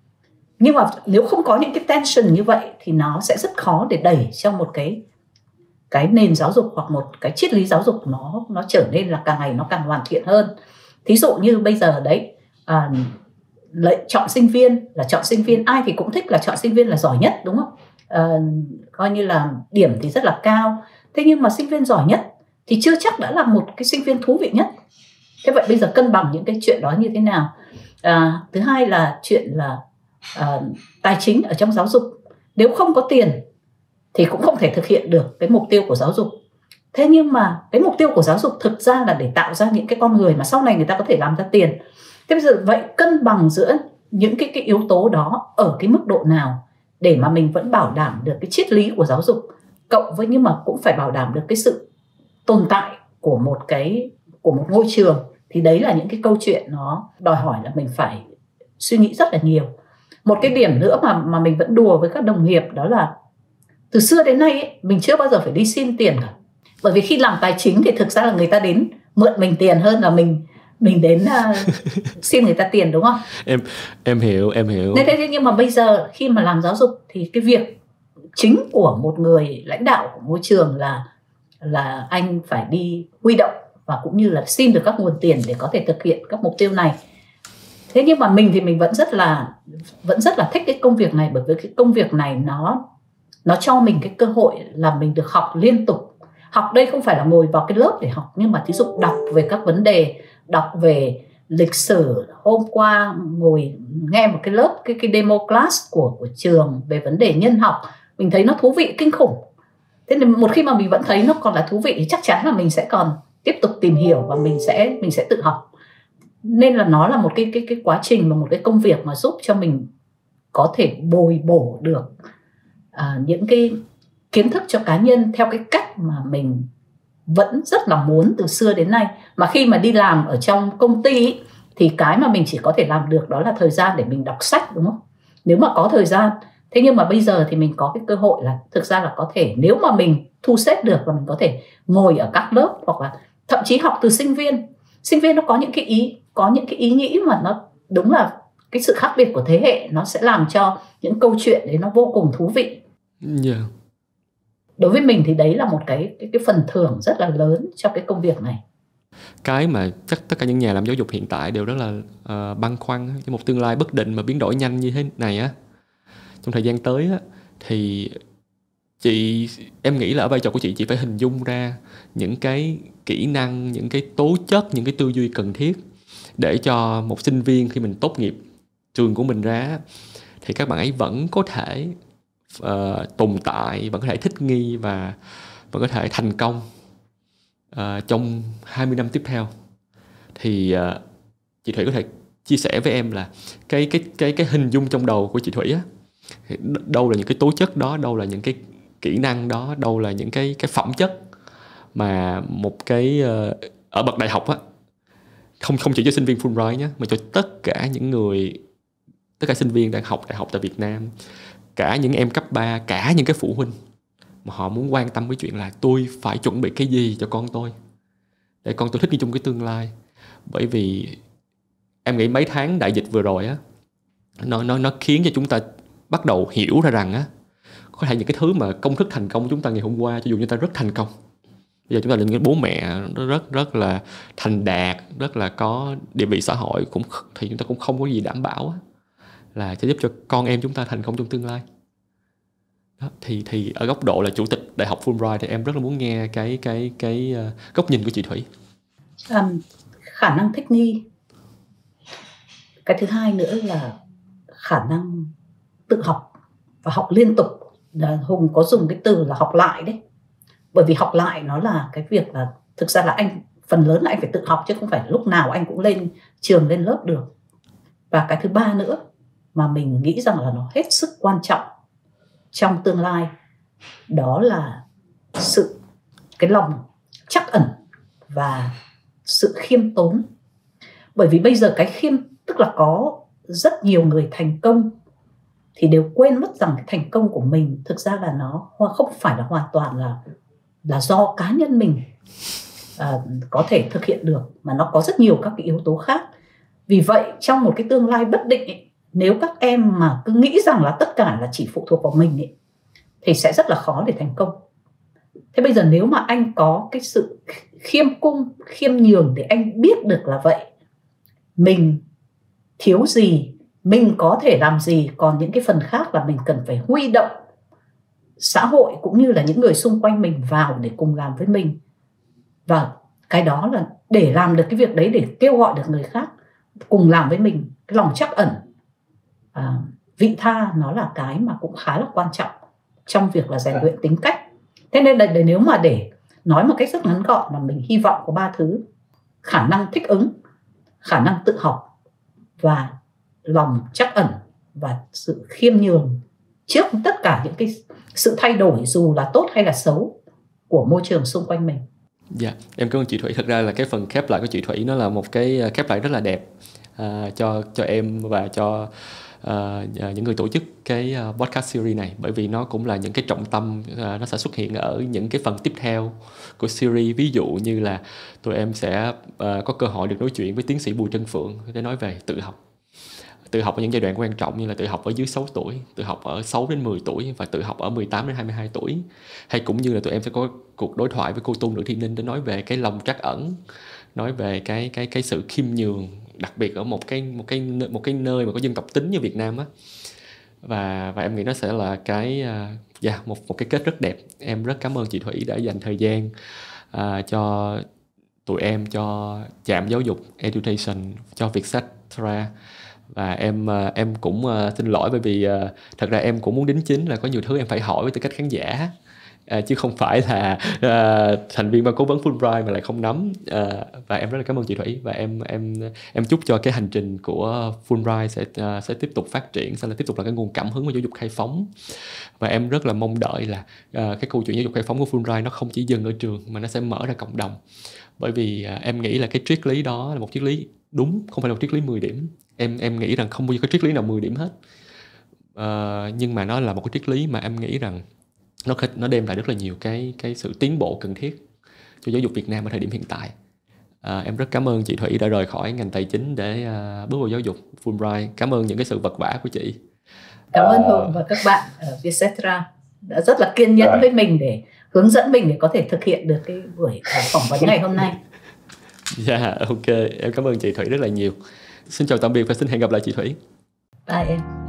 Nhưng mà nếu không có những cái tension như vậy thì nó sẽ rất khó để đẩy cho một cái cái nền giáo dục hoặc một cái triết lý giáo dục nó nó trở nên là càng ngày nó càng hoàn thiện hơn. Thí dụ như bây giờ đấy à, lợi, chọn sinh viên là chọn sinh viên, ai thì cũng thích là chọn sinh viên là giỏi nhất, đúng không? À, coi như là điểm thì rất là cao. Thế nhưng mà sinh viên giỏi nhất thì chưa chắc đã là một cái sinh viên thú vị nhất. Thế vậy bây giờ cân bằng những cái chuyện đó như thế nào? À, thứ hai là chuyện là à, tài chính ở trong giáo dục. Nếu không có tiền thì cũng không thể thực hiện được cái mục tiêu của giáo dục. Thế nhưng mà cái mục tiêu của giáo dục thực ra là để tạo ra những cái con người mà sau này người ta có thể làm ra tiền. Thế bây giờ vậy cân bằng giữa những cái, cái yếu tố đó ở cái mức độ nào để mà mình vẫn bảo đảm được cái triết lý của giáo dục, cộng với nhưng mà cũng phải bảo đảm được cái sự tồn tại của một cái của một ngôi trường, thì đấy là những cái câu chuyện nó đòi hỏi là mình phải suy nghĩ rất là nhiều. Một cái điểm nữa mà mà mình vẫn đùa với các đồng nghiệp đó là từ xưa đến nay ấy, mình chưa bao giờ phải đi xin tiền cả. Bởi vì khi làm tài chính thì thực ra là người ta đến mượn mình tiền hơn là mình mình đến uh, xin người ta tiền, đúng không? Em em hiểu, em hiểu. Thế thế nhưng mà bây giờ khi mà làm giáo dục thì cái việc chính của một người lãnh đạo của môi trường là là anh phải đi huy động và cũng như là xin được các nguồn tiền để có thể thực hiện các mục tiêu này. Thế nhưng mà mình thì mình vẫn rất là vẫn rất là thích cái công việc này, bởi vì cái công việc này nó nó cho mình cái cơ hội là mình được học liên tục. Học đây không phải là ngồi vào cái lớp để học, nhưng mà thí dụ đọc về các vấn đề, đọc về lịch sử. Hôm qua ngồi nghe một cái lớp, cái, cái demo class của, của trường về vấn đề nhân học, mình thấy nó thú vị kinh khủng. Thế nên một khi mà mình vẫn thấy nó còn là thú vị thì chắc chắn là mình sẽ còn tiếp tục tìm hiểu và mình sẽ mình sẽ tự học. Nên là nó là một cái cái cái quá trình và một cái công việc mà giúp cho mình có thể bồi bổ được à, những cái kiến thức cho cá nhân theo cái cách mà mình vẫn rất là muốn từ xưa đến nay. Mà khi mà đi làm ở trong công ty ý, thì cái mà mình chỉ có thể làm được đó là thời gian để mình đọc sách, đúng không? Nếu mà có thời gian. Thế nhưng mà bây giờ thì mình có cái cơ hội là thực ra là có thể, nếu mà mình thu xếp được, là mình có thể ngồi ở các lớp, hoặc là thậm chí học từ sinh viên. Sinh viên nó có những cái ý có những cái ý nghĩ mà nó đúng là cái sự khác biệt của thế hệ, nó sẽ làm cho những câu chuyện đấy nó vô cùng thú vị. Yeah. Đối với mình thì đấy là một cái, cái, cái phần thưởng rất là lớn cho cái công việc này. Cái mà chắc tất cả những nhà làm giáo dục hiện tại đều rất là uh, băn khoăn với một tương lai bất định mà biến đổi nhanh như thế này á. Trong thời gian tới á, thì chị em nghĩ là ở vai trò của chị chị phải hình dung ra những cái kỹ năng, những cái tố chất, những cái tư duy cần thiết để cho một sinh viên khi mình tốt nghiệp trường của mình ra thì các bạn ấy vẫn có thể uh, tồn tại, vẫn có thể thích nghi và vẫn có thể thành công uh, trong hai mươi năm tiếp theo. Thì uh, chị Thủy có thể chia sẻ với em là cái cái cái cái hình dung trong đầu của chị Thủy á, đâu là những cái tố chất đó, đâu là những cái kỹ năng đó, đâu là những cái cái phẩm chất mà một cái uh, ở bậc đại học á, không không chỉ cho sinh viên Fulbright nhé, mà cho tất cả những người, tất cả sinh viên đang học đại học tại Việt Nam, cả những em cấp ba, cả những cái phụ huynh mà họ muốn quan tâm cái chuyện là tôi phải chuẩn bị cái gì cho con tôi để con tôi thích nghi trong cái tương lai. Bởi vì em nghĩ mấy tháng đại dịch vừa rồi á, nó nó nó khiến cho chúng ta bắt đầu hiểu ra rằng á, có thể những cái thứ mà công thức thành công của chúng ta ngày hôm qua, cho dù chúng ta rất thành công, bây giờ chúng ta là những bố mẹ rất rất là thành đạt, rất là có địa vị xã hội, cũng thì chúng ta cũng không có gì đảm bảo là sẽ giúp cho con em chúng ta thành công trong tương lai. Đó, thì thì ở góc độ là chủ tịch đại học Fulbright thì em rất là muốn nghe cái cái cái uh, góc nhìn của chị Thủy. Um, khả năng thích nghi. Cái thứ hai nữa là khả năng tự học và học liên tục. Hùng có dùng cái từ là học lại đấy. Bởi vì học lại nó là cái việc là thực ra là anh phần lớn là anh phải tự học, chứ không phải lúc nào anh cũng lên trường lên lớp được. Và cái thứ ba nữa mà mình nghĩ rằng là nó hết sức quan trọng trong tương lai, đó là sự cái lòng trắc ẩn và sự khiêm tốn. Bởi vì bây giờ cái khiêm, tức là có rất nhiều người thành công thì đều quên mất rằng cái thành công của mình thực ra là nó không phải là hoàn toàn là là do cá nhân mình à, có thể thực hiện được, mà nó có rất nhiều các cái yếu tố khác. Vì vậy trong một cái tương lai bất định ấy, nếu các em mà cứ nghĩ rằng là tất cả là chỉ phụ thuộc vào mình ấy, thì sẽ rất là khó để thành công. Thế bây giờ nếu mà anh có cái sự khiêm cung, khiêm nhường để anh biết được là vậy, mình thiếu gì, mình có thể làm gì, còn những cái phần khác là mình cần phải huy động xã hội cũng như là những người xung quanh mình vào để cùng làm với mình. Và cái đó là để làm được cái việc đấy, để kêu gọi được người khác cùng làm với mình, cái lòng trắc ẩn, à, vị tha, nó là cái mà cũng khá là quan trọng trong việc là rèn luyện tính cách. Thế nên là nếu mà để nói một cách rất ngắn gọn, là mình hy vọng có ba thứ: khả năng thích ứng, khả năng tự học và lòng trắc ẩn, và sự khiêm nhường trước tất cả những cái sự thay đổi dù là tốt hay là xấu của môi trường xung quanh mình. Dạ, yeah, em cảm ơn chị Thủy. Thật ra là cái phần khép lại của chị Thủy nó là một cái khép lại rất là đẹp uh, cho cho em và cho uh, những người tổ chức cái uh, podcast series này, bởi vì nó cũng là những cái trọng tâm uh, nó sẽ xuất hiện ở những cái phần tiếp theo của series. Ví dụ như là tụi em sẽ uh, có cơ hội được nói chuyện với tiến sĩ Bùi Trân Phượng để nói về tự học. Tự học ở những giai đoạn quan trọng như là tự học ở dưới sáu tuổi, tự học ở sáu đến mười tuổi và tự học ở mười tám đến hai mươi hai tuổi. Hay cũng như là tụi em sẽ có cuộc đối thoại với cô Tu Nữ Thị Ninh để nói về cái lòng trắc ẩn, nói về cái cái cái sự khiêm nhường đặc biệt ở một cái một cái một cái nơi mà có dân tộc tính như Việt Nam á. Và và em nghĩ nó sẽ là cái uh, yeah, một một cái kết rất đẹp. Em rất cảm ơn chị Thủy đã dành thời gian uh, cho tụi em, cho trạm giáo dục Education, cho Vietcetera. Và em uh, em cũng uh, xin lỗi bởi vì uh, thật ra em cũng muốn đính chính là có nhiều thứ em phải hỏi với tư cách khán giả, À, chứ không phải là à, thành viên ban cố vấn Fulbright mà lại không nắm. À, và em rất là cảm ơn chị Thủy, và em em em chúc cho cái hành trình của Fulbright sẽ uh, sẽ tiếp tục phát triển, sẽ là tiếp tục là cái nguồn cảm hứng của giáo dục khai phóng. Và em rất là mong đợi là uh, cái câu chuyện giáo dục khai phóng của Fulbright nó không chỉ dừng ở trường mà nó sẽ mở ra cộng đồng. Bởi vì uh, em nghĩ là cái triết lý đó là một triết lý đúng, không phải là một triết lý mười điểm. Em em nghĩ rằng không bao giờ có triết lý nào mười điểm hết. Uh, nhưng mà nó là một cái triết lý mà em nghĩ rằng nó nó đem lại rất là nhiều cái cái sự tiến bộ cần thiết cho giáo dục Việt Nam ở thời điểm hiện tại. À, em rất cảm ơn chị Thủy đã rời khỏi ngành tài chính để uh, bước vào giáo dục Fulbright. Cảm ơn những cái sự vật vã của chị. Cảm ơn Hùng và các bạn ở Vietcetera đã rất là kiên nhẫn với mình để hướng dẫn mình để có thể thực hiện được cái buổi phỏng vấn ngày hôm nay. Dạ, yeah, ok. Em cảm ơn chị Thủy rất là nhiều. Xin chào tạm biệt và xin hẹn gặp lại chị Thủy. Bye em.